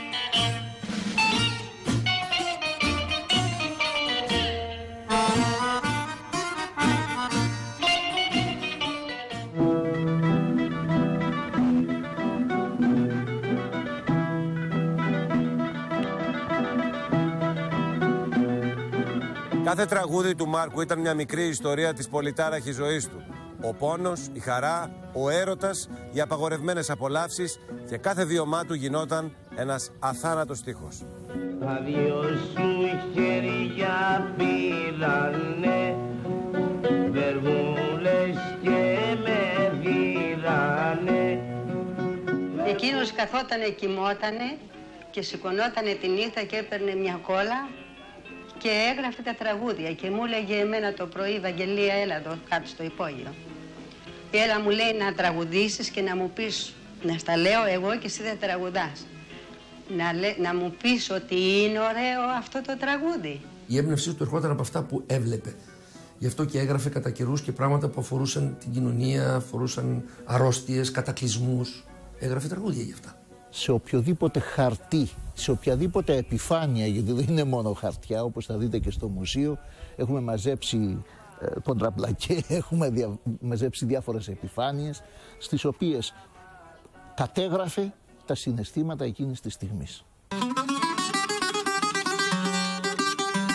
Κάθε τραγούδι του Μάρκου ήταν μια μικρή ιστορία της πολυτάραχης ζωής του. Ο πόνος, η χαρά, ο έρωτας, οι απαγορευμένες απολαύσεις και κάθε βίωμά του γινόταν ένας αθάνατος στίχος. Τα δυο σου χέρια πήρανε βεργούλες και με δίρανε. Εκείνος καθότανε, κοιμότανε και σηκωνότανε τη νύχτα και έπαιρνε μια κόλλα και έγραφε τα τραγούδια και μου έλεγε εμένα το πρωί, Βαγγελία, έλα εδώ κάτω στο υπόγειο. Έλα, μου λέει, να τραγουδήσεις και να μου πεις, να στα λέω εγώ και εσύ δεν τραγουδάς. Να, λέ, να μου πεις ότι είναι ωραίο αυτό το τραγούδι. Η έμπνευσή του ερχόταν από αυτά που έβλεπε. Γι' αυτό και έγραφε κατά καιρούς και πράγματα που αφορούσαν την κοινωνία, αφορούσαν αρρώστιες, κατακλυσμούς. Έγραφε τραγούδια γι' αυτά. Σε οποιοδήποτε χαρτί, σε οποιαδήποτε επιφάνεια, γιατί δεν είναι μόνο χαρτιά, όπως θα δείτε και στο μουσείο, έχουμε μαζέψει ε, κοντραπλακέ, έχουμε δια, μαζέψει διάφορες επιφάνειες, στις οποίες κατέγραφε τα συναισθήματα εκείνης της στιγμής.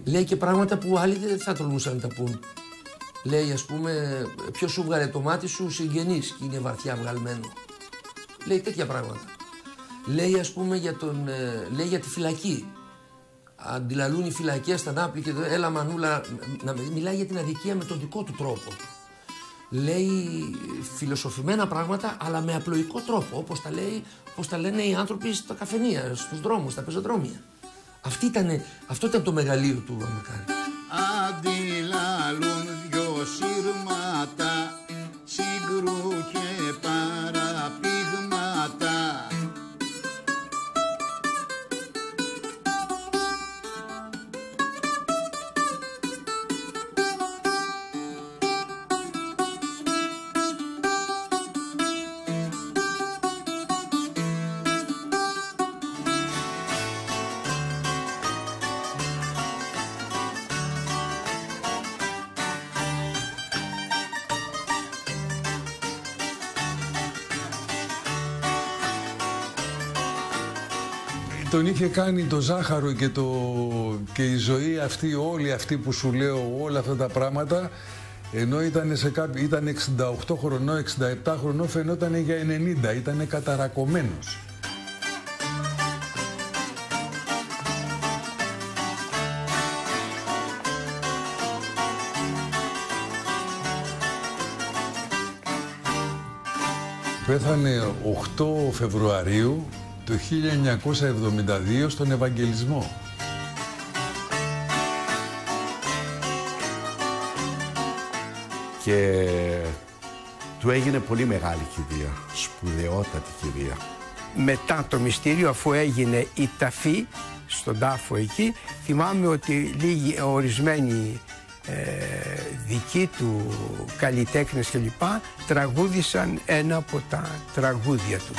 Λέει και πράγματα που άλλοι δεν θα τολμούσαν να τα πούν. Λέει, ας πούμε, ποιος σου βγάλε το μάτι σου, συγγενής και είναι βαθιά βγαλμένο. Λέει τέτοια πράγματα. Λέει, ας πούμε, για, τον, ε, λέει για τη φυλακή. Αντιλαλούν οι φυλακές στα Νάπλη και το, έλα Μανούλα, να μιλάει για την αδικία με τον δικό του τρόπο. Λέει φιλοσοφημένα πράγματα, αλλά με απλοϊκό τρόπο, όπως τα, λέει, όπως τα λένε οι άνθρωποι στα καφενεία, στους δρόμους, στα πεζοδρόμια. Αυτή ήτανε, αυτό ήταν το μεγαλείο του Βαμβακάρη. Αντιλαλούν δυο σύρματα, σύγκρου και παραπήγματα. Τον είχε κάνει το ζάχαρο και, το, και η ζωή αυτή, όλη αυτή που σου λέω, όλα αυτά τα πράγματα, ενώ ήταν, σε κάποιο, ήταν εξήντα οκτώ χρονών, εξήντα επτά χρονών, φαινόταν για ενενήντα, ήταν καταρακωμένος. Πέθανε οκτώ Φεβρουαρίου το χίλια εννιακόσια εβδομήντα δύο στον Ευαγγελισμό. Και του έγινε πολύ μεγάλη κηδεία, σπουδαιότατη κηδεία. Μετά το μυστήριο, αφού έγινε η ταφή στον τάφο εκεί, θυμάμαι ότι λίγοι ορισμένοι ε, δικοί του καλλιτέχνες κλπ. Τραγούδησαν ένα από τα τραγούδια του.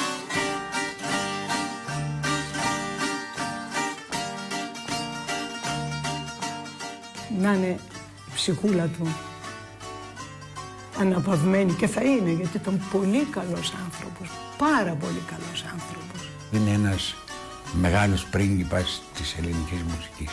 Να είναι η ψυχούλα του αναπαυμένη, και θα είναι, γιατί ήταν πολύ καλός άνθρωπος, πάρα πολύ καλός άνθρωπος. Είναι ένας μεγάλος πρίγκιπας της ελληνικής μουσικής.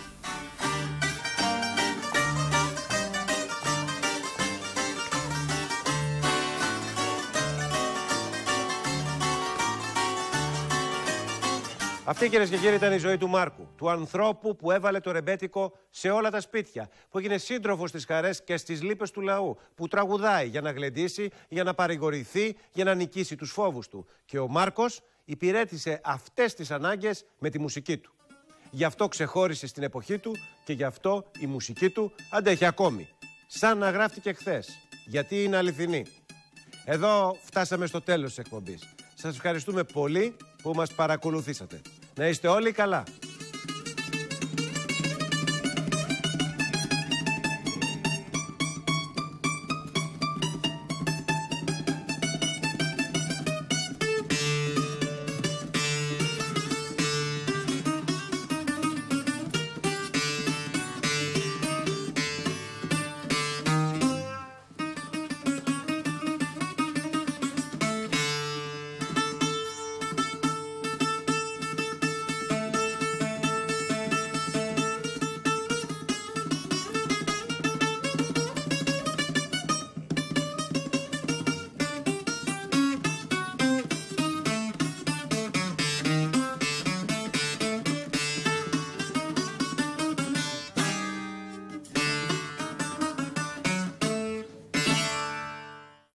Αυτή, κυρίες και κύριοι, ήταν η ζωή του Μάρκου, του ανθρώπου που έβαλε το ρεμπέτικο σε όλα τα σπίτια, που έγινε σύντροφος στις χαρές και στις λύπες του λαού, που τραγουδάει για να γλεντήσει, για να παρηγορηθεί, για να νικήσει τους φόβους του. Και ο Μάρκος υπηρέτησε αυτές τις ανάγκες με τη μουσική του. Γι' αυτό ξεχώρισε στην εποχή του και γι' αυτό η μουσική του αντέχει ακόμη. Σαν να γράφτηκε χθες, γιατί είναι αληθινή. Εδώ φτάσαμε στο τέλος της εκπομπής. Σας ευχαριστούμε πολύ που μας παρακολουθήσατε. Να είστε όλοι καλά.